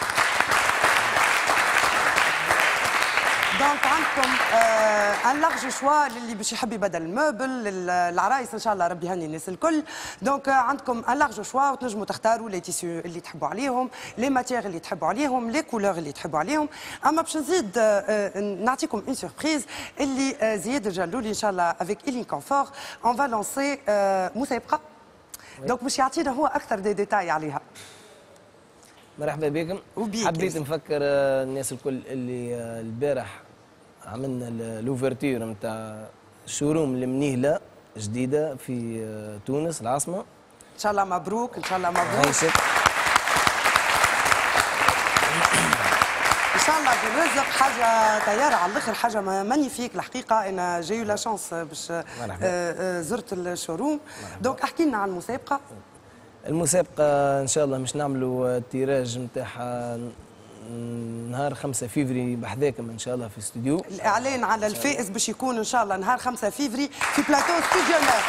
دونك عندكم ان لارج شوا للي باش يحب يبدل الموبل، للعرايس ان شاء الله ربي يهني الناس الكل. دونك عندكم ان لارج شوا وتنجموا تختاروا لي تيسيو اللي تحبوا عليهم، لي ماتيير اللي تحبوا عليهم، لي كولور اللي تحبوا عليهم. اما باش نزيد نعطيكم اون سوربريز اللي زياد الجلولي ان شاء الله افيك إيلين كونفور اون فا لونسي مسابقه. دونك باش يعطينا هو اكثر دي ديتاي عليها.
مرحبا بكم. حبيت نفكر الناس الكل اللي البارح عملنا لوفرتير نتاع شوروم المنيهله جديده في تونس العاصمه.
ان شاء الله مبروك، ان شاء الله مبروك.
عايشك.
ان شاء الله بالرزق حاجه طياره على الاخر، حاجه مانيفيك الحقيقه. انا جاي لا شانس باش زرت الشوروم. دونك احكي لنا عن المسابقه.
المسابقة إن شاء الله مش نعملوا التيراج نتاعها نهار خمسة فيفري بحذاكم إن شاء الله في استوديو.
الإعلان على الفائز باش يكون إن شاء الله نهار خمسة فيفري في بلاتو ستوديو ناس.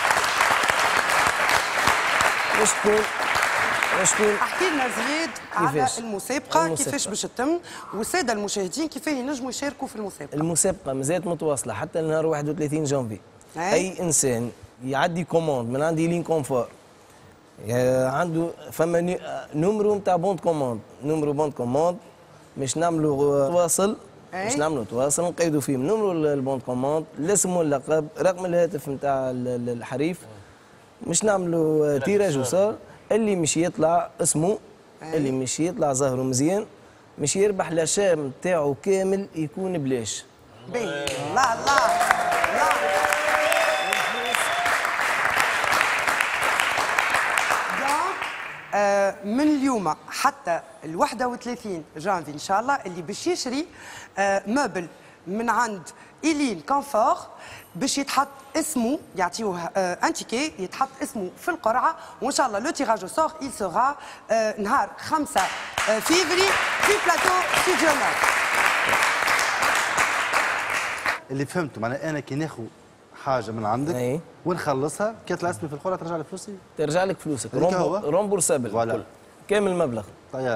وشكون وشكون
احكي لنا زياد على المسابقة, المسابقة كيفاش باش تتم، والسادة المشاهدين كيفاش ينجموا يشاركوا في المسابقة.
المسابقة مازالت متواصلة حتى نهار واحد وثلاثين جانفي. أي, أي إنسان يعدي كوموند من عندي إيلين كونفور عنده فما نمرو نتاع بوند كوموند، نمرو بوند كوموند مش نعملوا تواصل، مش نعملوا تواصل نقيدوا فيه نمرو البوند كوموند، الاسم واللقب، رقم الهاتف نتاع الحريف، مش نعملوا تيراج وصال. اللي مش يطلع اسمه، اللي مش يطلع ظهره مزيان مش يربح لاشام نتاعو كامل يكون بلاش.
باهي لا لا من اليوم
اليوم حتى ال واحد وثلاثين جانفي ان شاء الله اللي باش يشري آه مبل من عند إيلين كونفور باش يتحط اسمه يعطيوه آه ان تيكي يتحط اسمه في القرعه وان شاء الله لو تيراج او سور il sera آه نهار خمسة آه فيفري في بلاتو ستوديو نوف.
اللي فهمته معناها انا كي ناخذ حاجه من عندك
أي.
ونخلصها كي يطلع اسمي في القرعه ترجع لي فلوسي؟
ترجع لك فلوسك
هو
رومبورسابل
فوالا
كامل المبلغ.
طياره.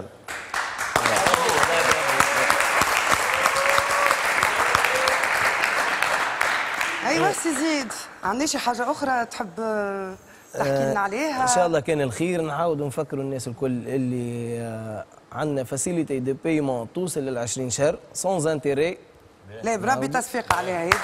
ايوا سي زيد عندنا شي حاجه اخرى تحب تحكي لنا عليها؟
ان شاء الله كان الخير نعاودوا نفكروا الناس الكل اللي عندنا فاسيليتي دو بايمون توصل لل عشرين شهر سون انتيري.
لا بربي تصفيق عليها هذه.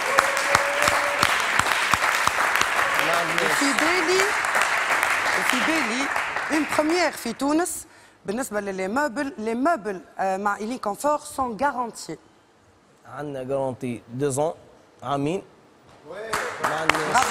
في بالي في بالي اون بروميير في تونس بالنسبه للي موبل لي موبل مع إيلين كونفور سون غارونتي.
عندنا غارونتي دو زون عامين. ما عندناش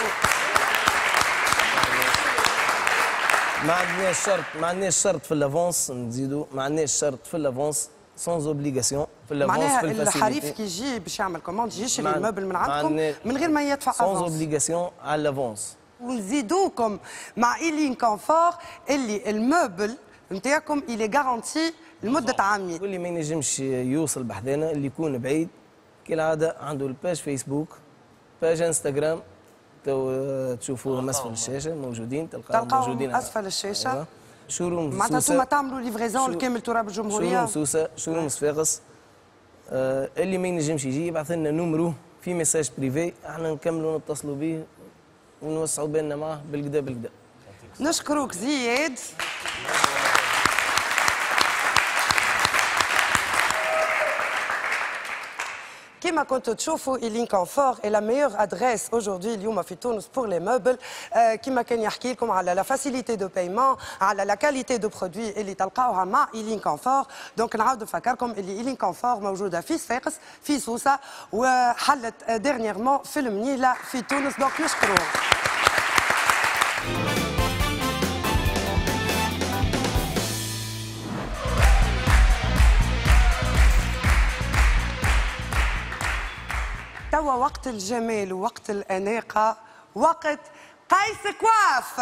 ما عندناش شرط ما عندناش شرط في الافونس نزيدوا ما عندناش شرط في الافونس سونز اوبليغاسيون في الافونس
معناها
في الفاسيليتي.
الحريف كي يجي باش يعمل كوموند يجي يشري الموبل من عندكم من غير ما يدفع
سونز
افونس.
اوبليغاسيون على الافونس.
ونزيدوكم مع إيلين كونفور اللي الموبل نتاعكم اللي غارونتي لمده عامين.
واللي ما ينجمش يوصل بحذانا اللي يكون بعيد كالعاده عنده الباج فيسبوك باج انستغرام تو تشوفوهم اسفل الشاشه موجودين تلقاهم موجودين
اسفل الشاشه.
أيوة. شوروم
معناتها
سوسه
انتم تعملوا ليفريزون لكامل تراب الجمهوريه.
شوروم سوسه شوروم صفاقس. آه اللي ما ينجمش يجي يبعث لنا نومرو في ميساج بريفي احنا نكملوا نتصلوا به ونوسعوا بالنا معاه بالكدا بالكدا.
نشكروك زياد. كما كنتوا تشوفوا إيلين كونفور est la meilleure adresse aujourd'hui اليوم في تونس pour les meubles. آه كما كان يحكي لكم على لا فاسيليتي دو بايمون على لا كاليتي دو برودوي اللي تلقاوها مع إيلين كونفور. دونك نعاود نفكركم اللي إيلين كونفور موجوده في صفاقس في سوسه وحلت ديرنييرمون في المنيله في تونس. دونك نشكروهم. توا وقت الجمال ووقت الأناقة وقت قيس كواف.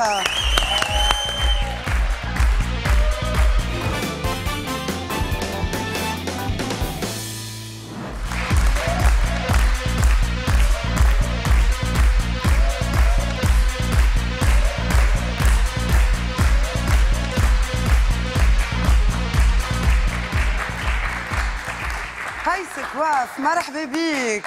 قيس كواف مرحبا بيك.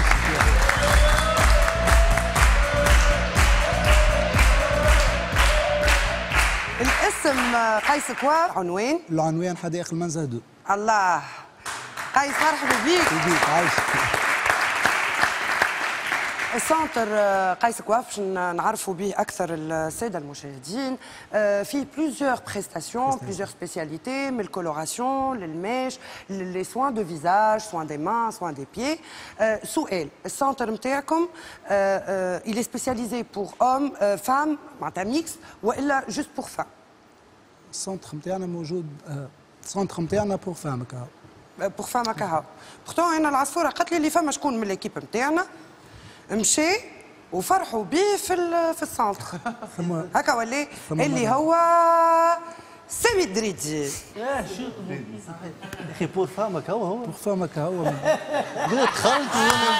الاسم قيس كواف عنوان
العنوان حدائق المنزهدو.
الله قيس مرحبا بيك.
بيك عايش.
السنتر قيس كواف باش نعرفوا به اكثر الساده المشاهدين فيه بليزيور بريستاسيون بليزيور سبيسياليتي من الكولوراسيون للماش لي سوان دو فيزاج سوان دي مان سوان دي بيي. سؤال السنتر نتاعكم il est spécialisé pour hommes femmes معناتها ميكس والا جوست بور فام؟
السنتر نتاعنا موجود السنتر نتاعنا بور فام كهو.
بور فام كهو. بورتون انا العصفوره قالت لي اللي فما شكون من ليكيب نتاعنا مشي وفرحوا به في في السنتر هكا ولا اللي هو سامي الدريدي.
يا شو اخي بور فامك هو هو
بور فامك هو
قلت خلطي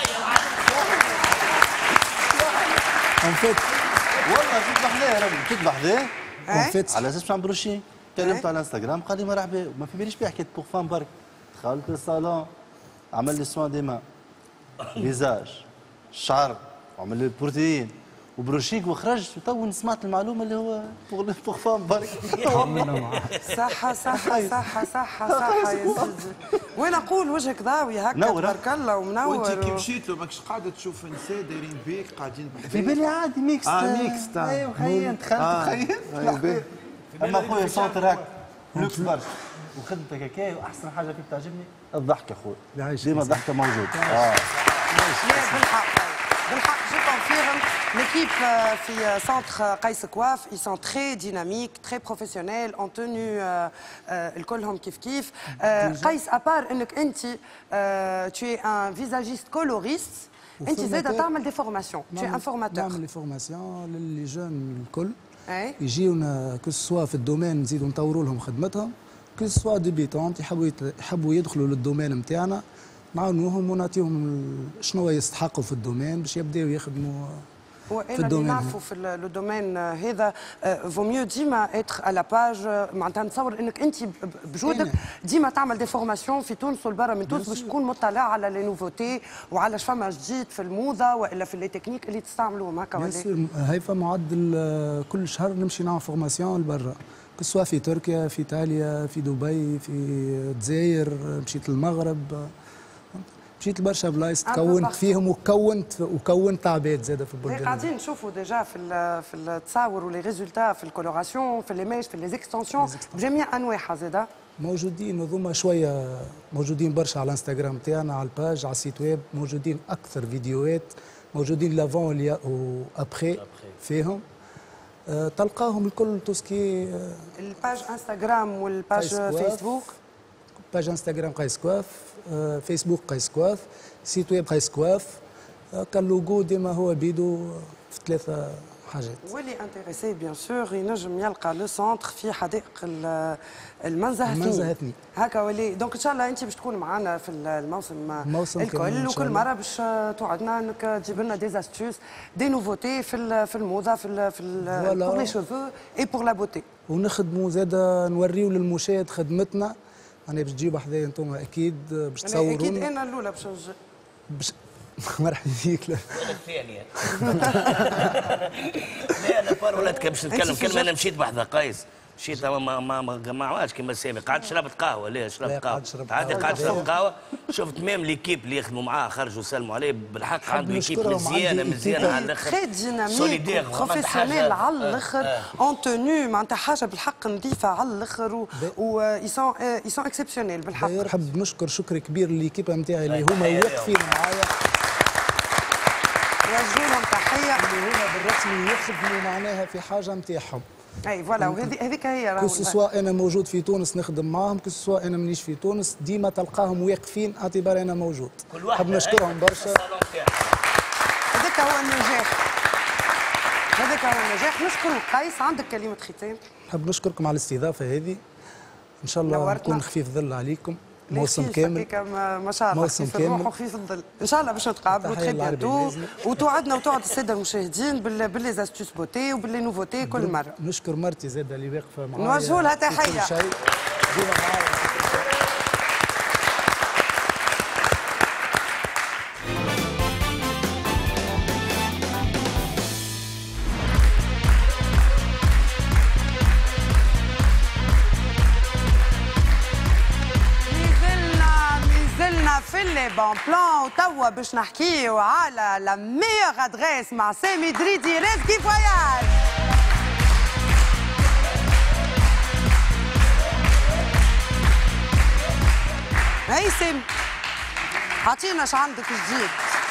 ان فيت
والله كنت بحذاه يا ربي كنت بحذاه
ان فيت
على اساس باش نعمل بروشي كلمته على انستغرام قال لي مرحبا وما في باليش بيه حكيت بور فام برك. دخلت للصالون عمل لي سوان دي مان فيزاج شعر وعمل لي البروتين وبروشيك وخرج تو سمعت المعلومه اللي هو بوغ فام برك.
صحة صحة صحة صحة صحة يا سيدي. وين اقول وجهك ضاوي هكا تبارك الله ومنور.
وانت كي مشيت له ماكش قاعده تشوف نساء دايرين بيك قاعدين
في بالي عادي ميكس.
اه ميكس
ايوا خينت دخلت تخيل. اما خويا سونتر هكا لوكس برشا وخدمتك هكايا واحسن حاجه فيك تعجبني الضحك يا خويا. ديما الضحكه موجود. اه
بالحق بالحق جو كونفيرم L'équipe euh, في centre قيس كواف ils sont très dynamiques, très professionnels en tenue euh, euh, الكلهم كيف كيف. euh, قيس à part انك انت euh, tu es un visagiste coloriste. انت زاده تعمل دي فورماسيون. tu es un formateur.
نعمل لي فورماسيون للي جون الكل.
اي
يجيونا كو سوا في الدومين نزيدوا نطوروا لهم خدمتهم. كو سوا ديبيتونت يحبوا يحبوا يدخلوا للدومين نتاعنا نعاونوهم ونعطيهم شنو يستحقوا في الدومين باش يبداو يخدموا في الدومين.
نعرفوا في الدومين هذا فو ميو ديما اتر على باج. معناتها نتصور انك انت بجودك ديما تعمل دي فورماسيون في تونس والبرا من تونس باش تكون مطلع على لي نوفوتي وعلى فما جديد في الموضه والا في لي تكنيك اللي تستعملوهم هكا ولا.
هاي معدل كل شهر نمشي نعمل فورماسيون لبرا سواء في تركيا في ايطاليا في دبي في الجزائر مشيت للمغرب مشيت لبرشا بلايص تكونت فيهم وكونت وكونت عباد زاده في البلدان.
قاعدين نشوفوا ديجا في في التصاور ولي ريزولتا في الكولوراسيون في لي ميش في لي زيكستنسيون بجميع انواعها زاده.
موجودين هذوما شويه موجودين برشا على الانستغرام تاعنا على الباج على السيت ويب موجودين اكثر فيديوهات موجودين لافون وابخي فيهم. أه تلقاهم الكل توسكي أه
الباج انستغرام والباج فيسبوك.
باج انستغرام قيس كواف، أه فيسبوك قيس كواف، سيت ويب قيس كواف. أه كاللوجو ديما هو بيدو في ثلاثه حاجات.
واللي انتريسي بيان سور ينجم يلقى لو سونتر في حدائق المنزه
المنزه
هكا ولي. دونك ان شاء الله انت باش تكون معنا في الموسم الكل وكل مره باش توعدنا انك تجيب لنا دي استوس دي نوفوتي في في الموضه في في بور لي شوفو اي بور لا بوتي.
ونخدموا زاده نوريو للمشاهد خدمتنا. انا باش تجيبوا حذايا انتم اكيد باش تصوروا.
اكيد انا الاولى باش
باش مرحبا بيك. لا
الثانيه لا انا فار ولدك باش نتكلم كلمه. انا مشيت بحذا قيس مشيت ما ما ما جمعوهاش كيما سامي. قعدت شربت قهوه. ليه شربت قهوه؟ عادي قعدت شربت قهوه. شفت ميم ليكيب اللي يخدموا معاه خرجوا سلموا عليه. بالحق عنده ليكيب مزيانه مزيانه على الاخر.
تري ديناميك بروفيسيونيل على الاخر اون توني معناتها حاجه بالحق نظيفه على الاخر و اي سون اي سون اكسبسيونيل بالحق.
نحب نشكر شكر كبير لليكيب نتاعي اللي هما واقفين معايا.
نوجه لهم تحيه.
اللي هما بالرسمي يخدموا معناها في حاجه نتاعهم.
اي فوالا وهذه هذيك هي.
كو سوا انا موجود في تونس نخدم معاهم كو سوا انا مانيش في تونس ديما تلقاهم واقفين اعتبار انا موجود. نحب نشكرهم برشا.
هذاك هو النجاح. هذاك هو النجاح. نشكر قيس. عندك كلمه ختام؟
نحب نشكركم على الاستضافه هذه. ان شاء الله نكون خفيف ظل عليكم موسم كامل.
ما شاء الله خفيف الروح وخفيف الظل. ان شاء الله باش نتقابلوا تري بيانتو وتوعدنا وتوعد الساده المشاهدين باللي زاستوس بوتي وباللي نوفوتي كل مره.
نشكر مرتي زاده اللي واقفه معايا.
نوجهوا لها تحيه.
ديما معايا.
في لي بون بلان وتوا باش نحكيو على لا ميور ادريس مع سامي دريدي ريسكي فواياج. هاي سامي عطينا اش عندك جديد.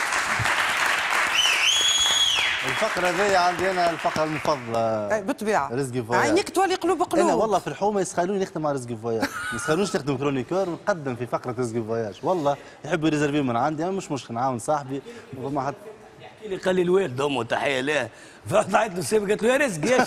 الفقرة هذه عندي أنا الفقرة المفضلة.
بالطبيعة.
رزقي فواياج.
عينيك تولي قلوب قلوب.
أنا والله في الحومة يسخلوني نخدم مع رزقي فواياج، ما يسخلونيش نخدم كرونيكور ونقدم في فقرة رزقي فواياج، والله يحبوا يريزرفيو من عندي أنا مش مشكل نعاون صاحبي وما حد.
يحكي لي قال لي الوالد أمه تحية ليه، فطلعت له سامي قالت له يا رزق يا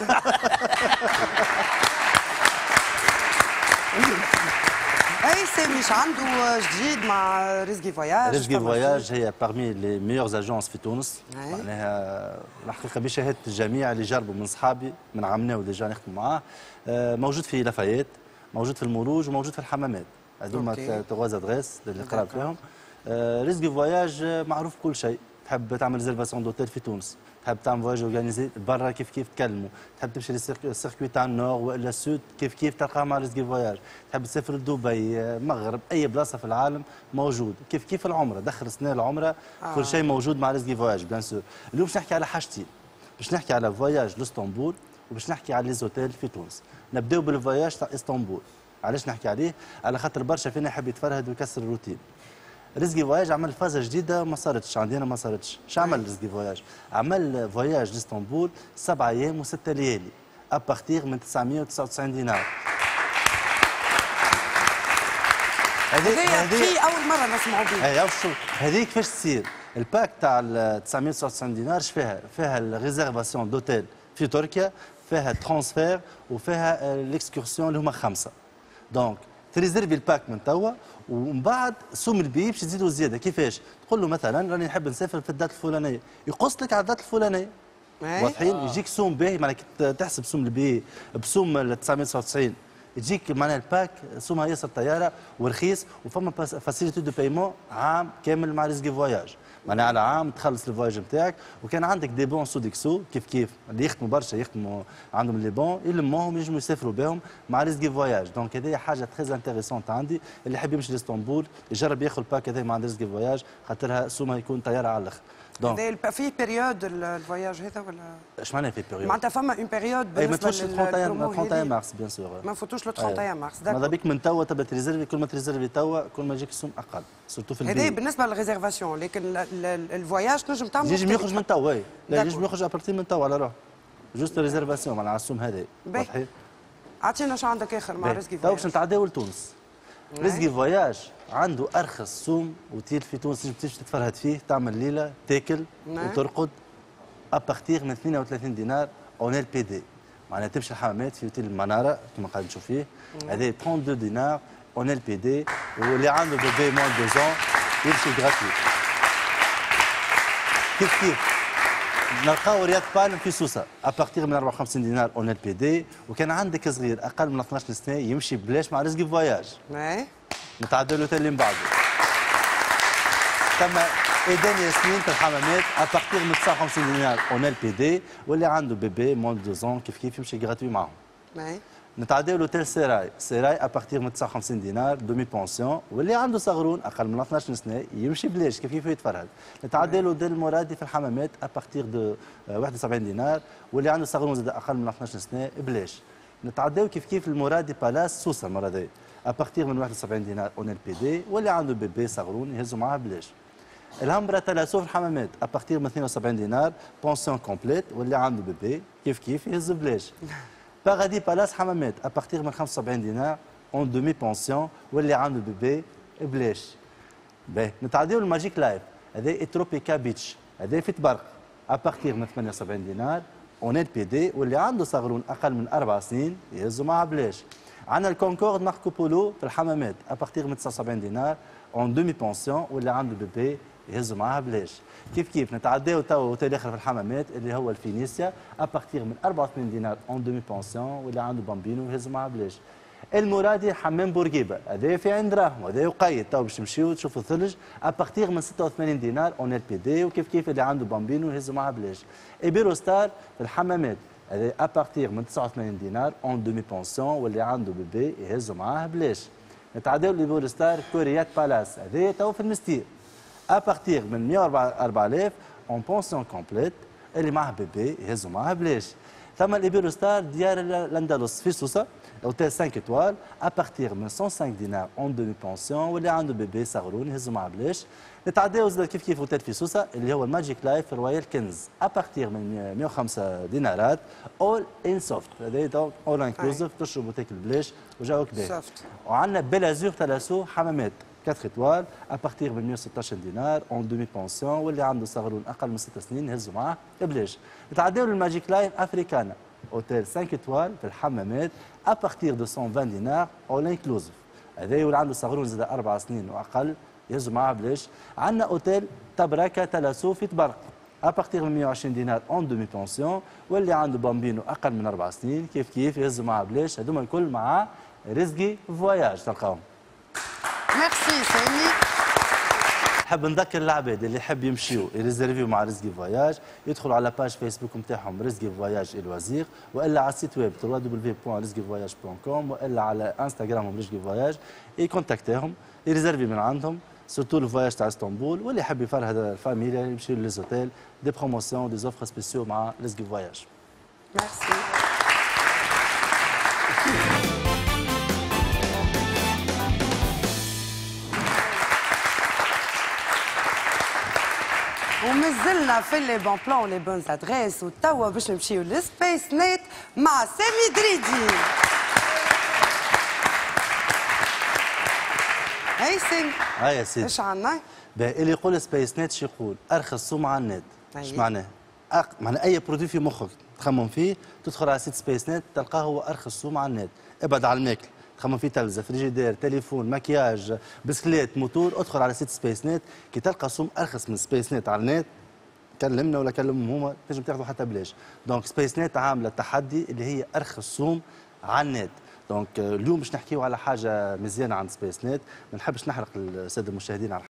اي سامي ايش عنده جديد مع رزقي فواياج؟
رزقي فواياج هي بارمي لي ميور اجونس في تونس. معناها الحقيقه بشهاده الجميع اللي جربوا من صحابي من عمنا وديجا نخدموا معاه. موجود في لافايت، موجود في المروج وموجود في الحمامات. هذوما تغاز ادريس اللي قراب فيهم. رزقي فواياج معروف كل شيء. تحب تعمل ريزرفاسيون دوتيل في تونس، تحب تعمل فواياج اورجانيزي برا كيف كيف تكلموا، تحب تمشي للسيركوي تاع النور والا السود كيف كيف تلقاه مع رزقي فواياج، تحب تسافر لدبي المغرب اي بلاصه في العالم موجود، كيف كيف العمره دخل سنه العمره آه. كل شيء موجود مع رزقي فواياج بيان سور. اليوم باش نحكي على حاجتين، باش نحكي على فواياج لاسطنبول وباش نحكي على ليزوتيل في تونس. نبداو بالفواياج تاع اسطنبول. علاش نحكي عليه؟ على خاطر برشا فينا يحب يتفرهد ويكسر الروتين. رزقي فواياج عمل فازه جديده ما صارتش عندنا ما صارتش. شو عمل رزقي فواياج؟ عمل فواياج لاسطنبول سبع ايام وستة ليالي ابارتيغ من تسعمائة وتسعة وتسعين دينار.
هذه في اول مره نسمعوا بها.
اي شو هذيك كيفاش تصير؟ الباك تاع تسعمائة وتسعة وتسعين دينار اش فيها؟ فيها الريزيرفاسيون دوتيل في تركيا، فيها ترانسفير وفيها الاكسكورسيون اللي هما خمسه. دونك تريزيرفي الباك من توا ومن بعد سوم البي باش تزيدوا زياده. كيفاش؟ تقول له مثلا راني نحب نسافر في الدات الفلانيه، يقص لك على الدات الفلانيه. واضحين؟ يجيك سوم باهي معناها تحسب سوم البي بسوم تسعمائة وتسعة وتسعين يجيك معناها الباك سومها ياسر طياره ورخيص وفما فاسيليتي دو بايمون عام كامل مع ريزقي فواياج. معناها على عام تخلص الفواياج نتاعك وكان عندك دي بون سودكسو كيف كيف اللي يخدموا برشا يخدموا عندهم لي بون يلموهم ينجموا يسافروا بهم مع ريزقي فواياج. دونك هذه حاجه تري انتيريسونت عندي اللي يحب يمشي لاسطنبول يجرب ياخذ الباك هذا مع ريزقي فواياج خاطرها سومها يكون طياره على الاخر.
دونك في بيريود الفواياج هذا ولا
اش معناها في بيريود؟
معناتها فما اون بيريود
بالنسبه ما تفوتش ثلاثة وعشرين مارس بيان سور
ما نفوتوش ل ثلاثة وعشرين مارس.
ماذا بيك من توا تبدا تريزيرفي كل ما تريزيرفي توا كل ما يجيك السوم اقل سورتو في البيت.
هذا بالنسبه للريزيرفاسيون لكن الفواياج تنجم تعمل
ينجم يخرج من توا. لا ينجم يخرج ابارتي من توا على روح جوست ريزيرفاسيون مع السوم هذا. واضحين؟
اعطينا شو عندك اخر مع رزقي
فواياج. تو
فواياج
باش نتعداو لتونس. رزقي فواياج عنده ارخص سوم اوتيل في تونس تنجم تمشي تتفرهد فيه تعمل ليله تاكل وترقد ابارتيغ من اثنين وثلاثين دينار اون ال بي دي. معناها تمشي الحمامات في اوتيل المناره كما قاعد نشوف فيه هذا اثنين وثلاثين دينار اون ال بي دي واللي عنده بيبي موان دو زون يمشي غراتوي. كيف كيف نلقاو رياض بالم في سوسه ابارتيغ من أربعة وخمسين دينار اون ال بي دي وكان عندك صغير اقل من اثناش سنه يمشي بلاش مع رزقي فواياج. نتعدى له اللي من بعده. ثم ايدان ياسمين في الحمامات ابارتيغ من تسعة وخمسين دينار اون ال بي دي واللي عنده بيبي موان دو زون كيف كيف يمشي غراتوي معاهم. نتعداو لوتيل سيراي، سيراي ابارتيغ من تسعة وخمسين دينار دومي بونسيون واللي عنده صغرون اقل من اثناش سنه يمشي بلاش كيف كيف يتفرهد. نتعداو لوتيل المرادي في الحمامات ابارتيغ دو واحد وسبعين دينار واللي عنده صغرون زاد اقل من اثناش سنه بلاش. نتعداو كيف كيف المرادي بالاس سوسه المره هذه ابارتيغ من واحد وسبعين دينار اون ال بي دي واللي عنده بيبي صغرون يهزوا معاه بلاش. الهمبرة تلاسو في الحمامات ابارتيغ من اثنين وسبعين دينار بونسيون كومبليت واللي عنده بيبي كيف كيف يهز بلاش. باغادي بالاس حمامات ابارتيغ من خمسة وسبعين دينار اون دومي بونسيون واللي عنده بيبي بلاش. باهي نتعداو الماجيك لايف هذا اتروبيكا بيتش هذا في تبرق ابارتيغ من ثمانية وسبعين دينار اون ال بي دي واللي عنده صغرون اقل من اربع سنين يهزوا معاه بلاش. عندنا الكونكورد ماركو بولو في الحمامات ابارتيغ من تسعة وسبعين دينار اون دومي بونسيون واللي عنده بيبي يهزوا معاها بلاش. كيف كيف نتعداو توا اوتيل اخر في الحمامات اللي هو الفينيسيا ابارتيغ من أربعة وثمانين دينار اون دومي بونسيون واللي عنده بامبينو يهزوا معاها بلاش. المرادي حمام بورقيبه هذا في عند دراهم هذا يقيد تو باش تمشيو تشوفوا الثلج ابارتيغ من ستة وثمانين دينار اون ال بي دي وكيف كيف اللي عنده بامبينو يهزوا معاها بلاش. ايبيرو ستار في الحمامات هذا ابارتيغ من تسعة وثمانين دينار اون دومي بونسيون واللي عنده بيبي يهزوا معاه بلاش. نتعداو ليبيرو ستار كوريات بالاس هذا تو في المستير ابارتيغ من مئة وأربعة آلاف اون بونسيون كومبليت اللي معاه بيبي يهزوا معاه بلاش. ثم الايبيرو ستار ديار الاندلس في سوسه اوتيل خمسة ايطوال ابارتيغ من مئة وخمسة دينار اون دومي بونسيون واللي عنده بيبي صغرون يهزوا معاه بلاش. نتعداو زاد كيف كيف اوتيل في سوسه اللي هو الماجيك لايف في رويال كنز ابارتيغ من مئة وخمسة دينارات اول ان سوفت هذا دونك اول انكلوزيف تشربوا تاكل بلاش وجاوك باهي. وعندنا بلازور تلاسو حمامات أربعة ايطوال ابارتيغ من مئة وستة عشر دينار اون دومي بونسيون واللي عنده صغرون اقل من ست سنين يهزوا معاه بلاش. نتعداو للماجيك لاين افريكانا اوتيل خمسة ايطوال في الحمامات ابارتيغ دو مئة وعشرين دينار اول انكلوزيف هذا واللي عنده صغرون زاد اربع سنين واقل يهزوا معاه بلاش. عندنا اوتيل تبركه تلاسو في تبرق ابارتيغ من مئة وعشرين دينار اون دومي بونسيون واللي عنده بامبينو اقل من اربع سنين كيف كيف يهزوا معاه بلاش. هذوما الكل مع رزقي فواياج تلقاهم.
ميرسي سامي.
نحب نذكر العباد اللي يحب يمشيو يريزيرفيو مع رزقي فواياج يدخلوا على باج فيسبوك نتاعهم رزقي فواياج الوزير والا على السيت ويب دبليو دبليو دبليو بوان رزقي فواياج بوان كوم والا على انستغرامهم رزقي فواياج يكونتاكتيهم يريزيرفي من عندهم سورتو الفواياج تاع اسطنبول واللي يحب يفرهد الفاميليا يمشيو للزوتيل دي بروموسيون دي زوفر سبيسيو مع رزقي فواياج.
ميرسي. مازلنا في لي بون بلان ولي بون ادريس وتوا باش نمشيو لسبيس نت مع سامي دريدي. هاي سامي.
هاي يا سيدي.
ايش عنا؟
اللي يقول سبيس نت شو يقول؟ ارخص سوم على النت. ايش معناه؟ أق... معناه اي برودوي في مخك تخمم فيه تدخل على سيت سبيس نت تلقاه هو ارخص سوم على النت. ابعد على الماكل تخمم فيه تلفزه فريجيدير تليفون مكياج بسكليت موتور ادخل على سيت سبيس نت كي تلقى سوم ارخص من سبيس نت على النت كلمنا ولا كلمهم هما تنجم تاخذوا حتى بلاش. دونك سبيس نت عامله تحدي اللي هي ارخص سوم على النت. دونك اليوم باش نحكيو على حاجه مزيانه عند سبيس نت ما نحبش نحرق الساده المشاهدين على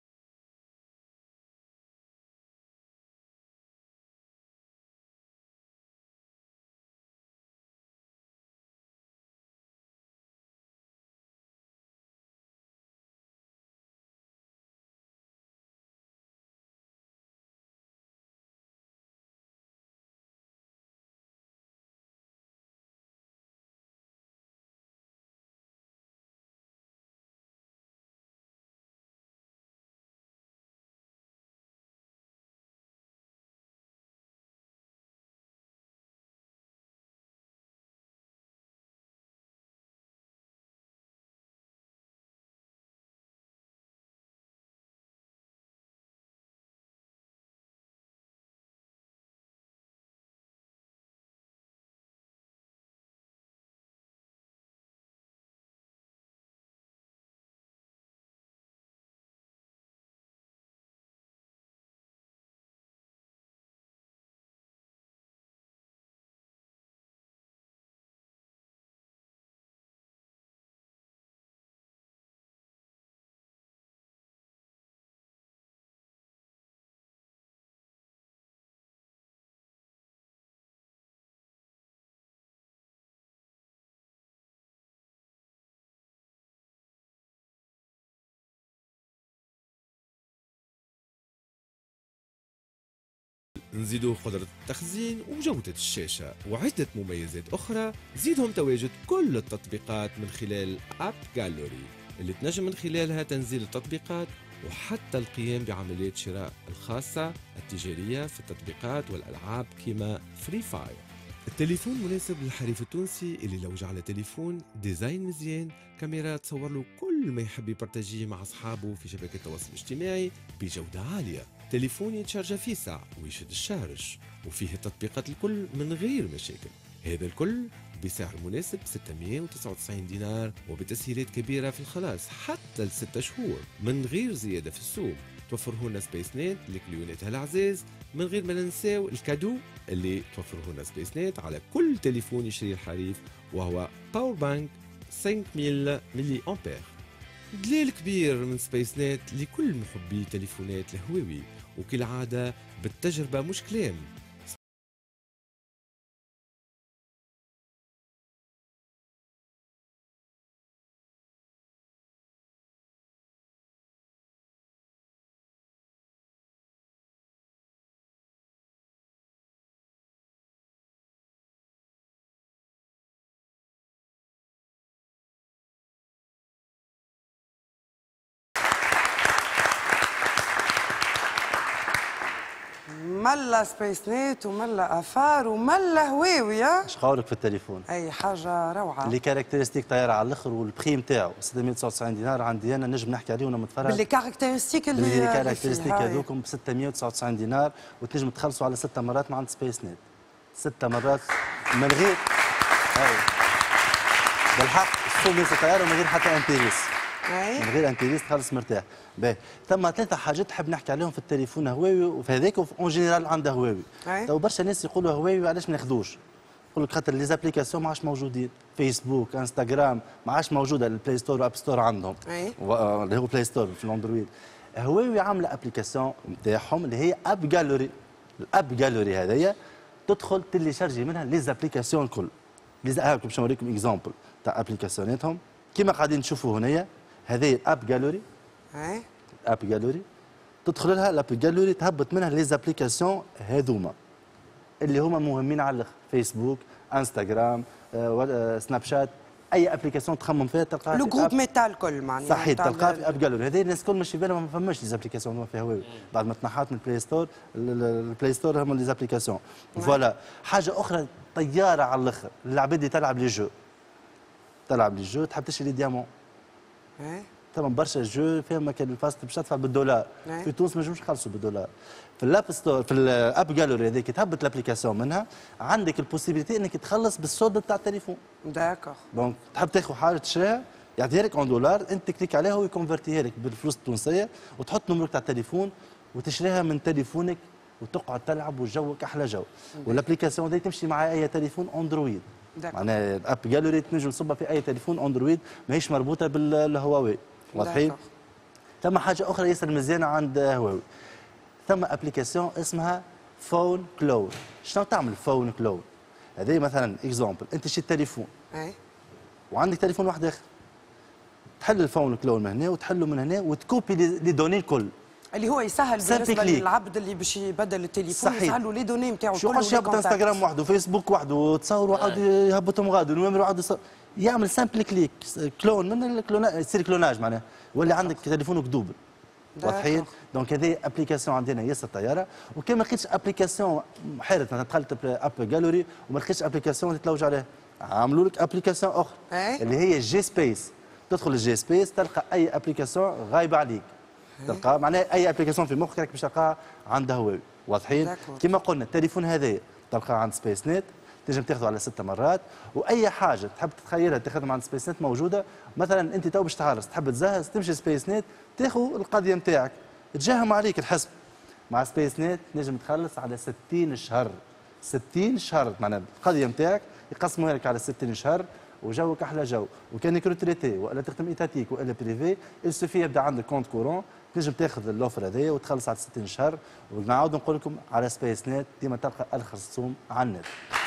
نزيدوا قدرة التخزين وجودة الشاشة وعدة مميزات أخرى. زيدهم تواجد كل التطبيقات من خلال أب جالوري اللي تنجم من خلالها تنزيل التطبيقات وحتى القيام بعمليات شراء الخاصة التجارية في التطبيقات والألعاب كما فري فاير. التليفون مناسب للحريف التونسي اللي لو جعل تليفون ديزاين مزيان كاميرا تصور له كل ما يحب يبارتاجيه مع أصحابه في شبكة التواصل الاجتماعي بجودة عالية. تليفون يتشارج فيه ساعة ويشد الشارج وفيه التطبيقات الكل من غير مشاكل. هذا الكل بسعر مناسب ستمائة وتسعة وتسعين دينار وبتسهيلات كبيرة في الخلاص حتى لستة شهور من غير زيادة في السوق. توفره لنا سبيس نت لكليوناتها العزاز من غير ما ننساو الكادو اللي توفره لنا سبيس نت على كل تليفون يشتري الحريف وهو باور بانك خمسة آلاف ملي أمبير. دليل كبير من سبيس نت لكل محبي تليفونات الهواوي وكالعادة بالتجربة مش كلام.
ملا سبيس نت وملا افار وملا هواوي.
اش قولك في التليفون؟
اي حاجه روعه.
اللي كاركترستيك طايره على الاخر والبخي نتاعو ستمائة وتسعة وتسعين دينار عندي انا نجم نحكي عليه وانا متفرج.
باللي كاركترستيك اللي
باللي كاركترستيك هذوكم ب ستمائة وتسعة وتسعين دينار وتنجم تخلصوا على ستة مرات مع عند سبيس نت. ستة مرات من غير اي بالحق السوق ليس طياره من غير حتى انتيريس. من غير انتيريس تخلص مرتاح. باهي ثم ثلاثة حاجات نحب نحكي عليهم في التليفون هواوي وفي هذاك اون جينيرال عنده هواوي. تو برشا ناس يقولوا هواوي علاش ما ناخذوش؟ يقول لك خاطر لي زابليكاسيون ما عادش موجودين، فيسبوك، انستغرام ما عادش موجوده البلاي ستور واب ستور عندهم. اللي هو بلاي ستور في الاندرويد. هواوي عامله ابليكاسيون نتاعهم اللي هي اب جالوري. الاب جالوري هذايا تدخل تيليشارجي منها لي زابليكاسيون الكل. لي باش نوريكم اكزامبل تاع ابليكاسيوناتهم كيما قاعدين تشوفوا هنايا. هذه الاب جالوري. اي اب جالوري تدخل لها الاب جالوري تهبط منها لي زابليكاسيون هذوما اللي هما مهمين على الاخر. فيسبوك، انستغرام، آه، سناب شات، اي ابليكاسيون تخمم فيها تلقاها
لو
في
جروب
أب-
ميتال كل معناها
صحيح
متاع
تلقاها
ال-
في اب جالوري. هذه الناس الكل مش في بالها ما فماش دي زابليكاسيون ما فيها هواوي بعد ما تنحات من البلاي ستور. ال- ال- البلاي ستور هما لي زابليكاسيون. فوالا حاجه اخرى طياره على الاخر العباد اللي تلعب لي جو تلعب لي جو تحب تشري ديامون.
إيه.
ثم برشا جو فيهم كان الفاست باش تدفع بالدولار.
إيه.
في تونس ما نجموش نخلصوا بالدولار. في الاب ستور في الاب جالوري هذيك تهبط الابليكاسيون منها عندك البوسيبيليتي انك تخلص بالسولد تاع التليفون.
داكور.
دونك تحب تاخذ حاجه تشريها يعطيها لك اون دولار انت تكليك عليها ويكونفرتيها لك بالفلوس التونسيه وتحط نمرك تاع التليفون وتشريها من تليفونك وتقعد تلعب وجوك احلى جو. والابليكاسيون دي تمشي مع اي تليفون اندرويد. معناها الاب جالوري تنجم تصبها في اي تليفون اندرويد ماهيش مربوطه بالهواوي. واضحين؟ ثم حاجه اخرى ياسر مزيانه عند هواوي. ثم ابليكاسيون اسمها فون كلود. شنو تعمل فون كلود؟ هذه مثلا اكزومبل انت شريت تليفون
اي
وعندك تليفون واحد اخر تحل الفون كلود من هنا وتحله من هنا وتكوبي لي دوني الكل
اللي هو يسهل بالنسبه للعبد اللي باش يبدل التليفون
صحيح.
يسهل له لي دوني نتاعو
شو عادش يهبط انستغرام وحده وفيسبوك وحده وتصور وعاود يهبطهم غادي المهم يعاود يصور. يعمل سامبل كليك كلون من الكلوناج يصير كلوناج معناها يولي عندك تليفونك دوبل. واضحين؟ دونك هذه ابليكاسيون عندنا ياسر طياره وكان ما لقيتش ابليكاسيون حيرت مثلا دخلت اب جالوري وما لقيتش ابليكاسيون تتلوج عليها عملوا لك ابليكاسيون اخرى اللي هي جي سبيس. تدخل الجي سبيس تلقى اي ابليكاسيون غايبه عليك تلقى معناها اي ابليكاسيون في مخك راك باش تلقاها عند هواوي. واضحين؟ كما قلنا التليفون هذايا تلقاه عند سبيس نت تنجم تاخذه على ست مرات واي حاجه تحب تتخيلها تاخذها عند سبيس نت موجوده. مثلا انت تو باش تهرس تحب تزهز تمشي سبيس نت تاخذ القضيه نتاعك تجاهم عليك الحسب. مع سبيس نت تنجم تخلص على ستين شهر ستين شهر معناها القضيه نتاعك يقسموها لك على ستين شهر وجوك احلى جو. وكان كروتريتي والا تخدم ايتاتيك والا بريفي السوفي يبدا عندك كونت كورون تنجم تاخذ الاوفر هذايا وتخلص على ستين شهر. ونعاود نقول لكم على سبيس نت ديما تلقى ارخص رسوم على النت.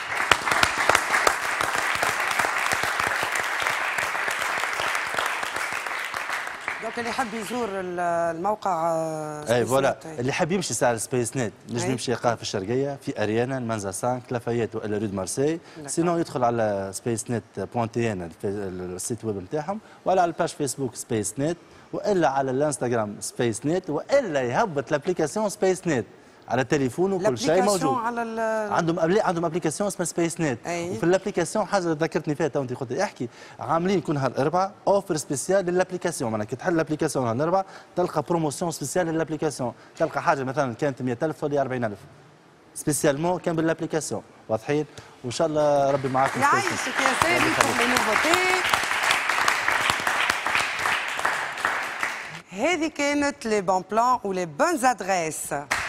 دونك اللي حب يزور الموقع
اي فوالا اللي حاب يمشي ساعه سبيس نت نجم يمشي يلقاها في الشرقيه في اريانا المنزل خمسة لافايت والا رود مارسي. سينو يدخل على سبيس نت بوان تي ان السيت ويب نتاعهم ولا على الباج فيسبوك سبيس نت والا على الانستغرام سبيس نت والا يهبط الابليكاسيون سبيس نت على التليفون وكل شيء موجود. على عندهم أبلي... عندهم ابليكاسيون اسمها سبيس نت. وفي الابليكاسيون حاجه ذكرتني فيها تو انت قلت لي احكي عاملين كل نهار اربعه اوفر سبيسيال للابليكاسيون. معناها كي تحل الابليكاسيون نهار اربعه تلقى بروموسيون سبيسيال للابليكاسيون. تلقى حاجه مثلا كانت مئة ألف تولي أربعين ألف سبيسيالمون كان بالابليكاسيون. واضحين؟ وان شاء الله ربي معاكم.
يعيشك يا سامي pour les nouveautés. هذه كانت لي بون بلان ولي بون ادريس.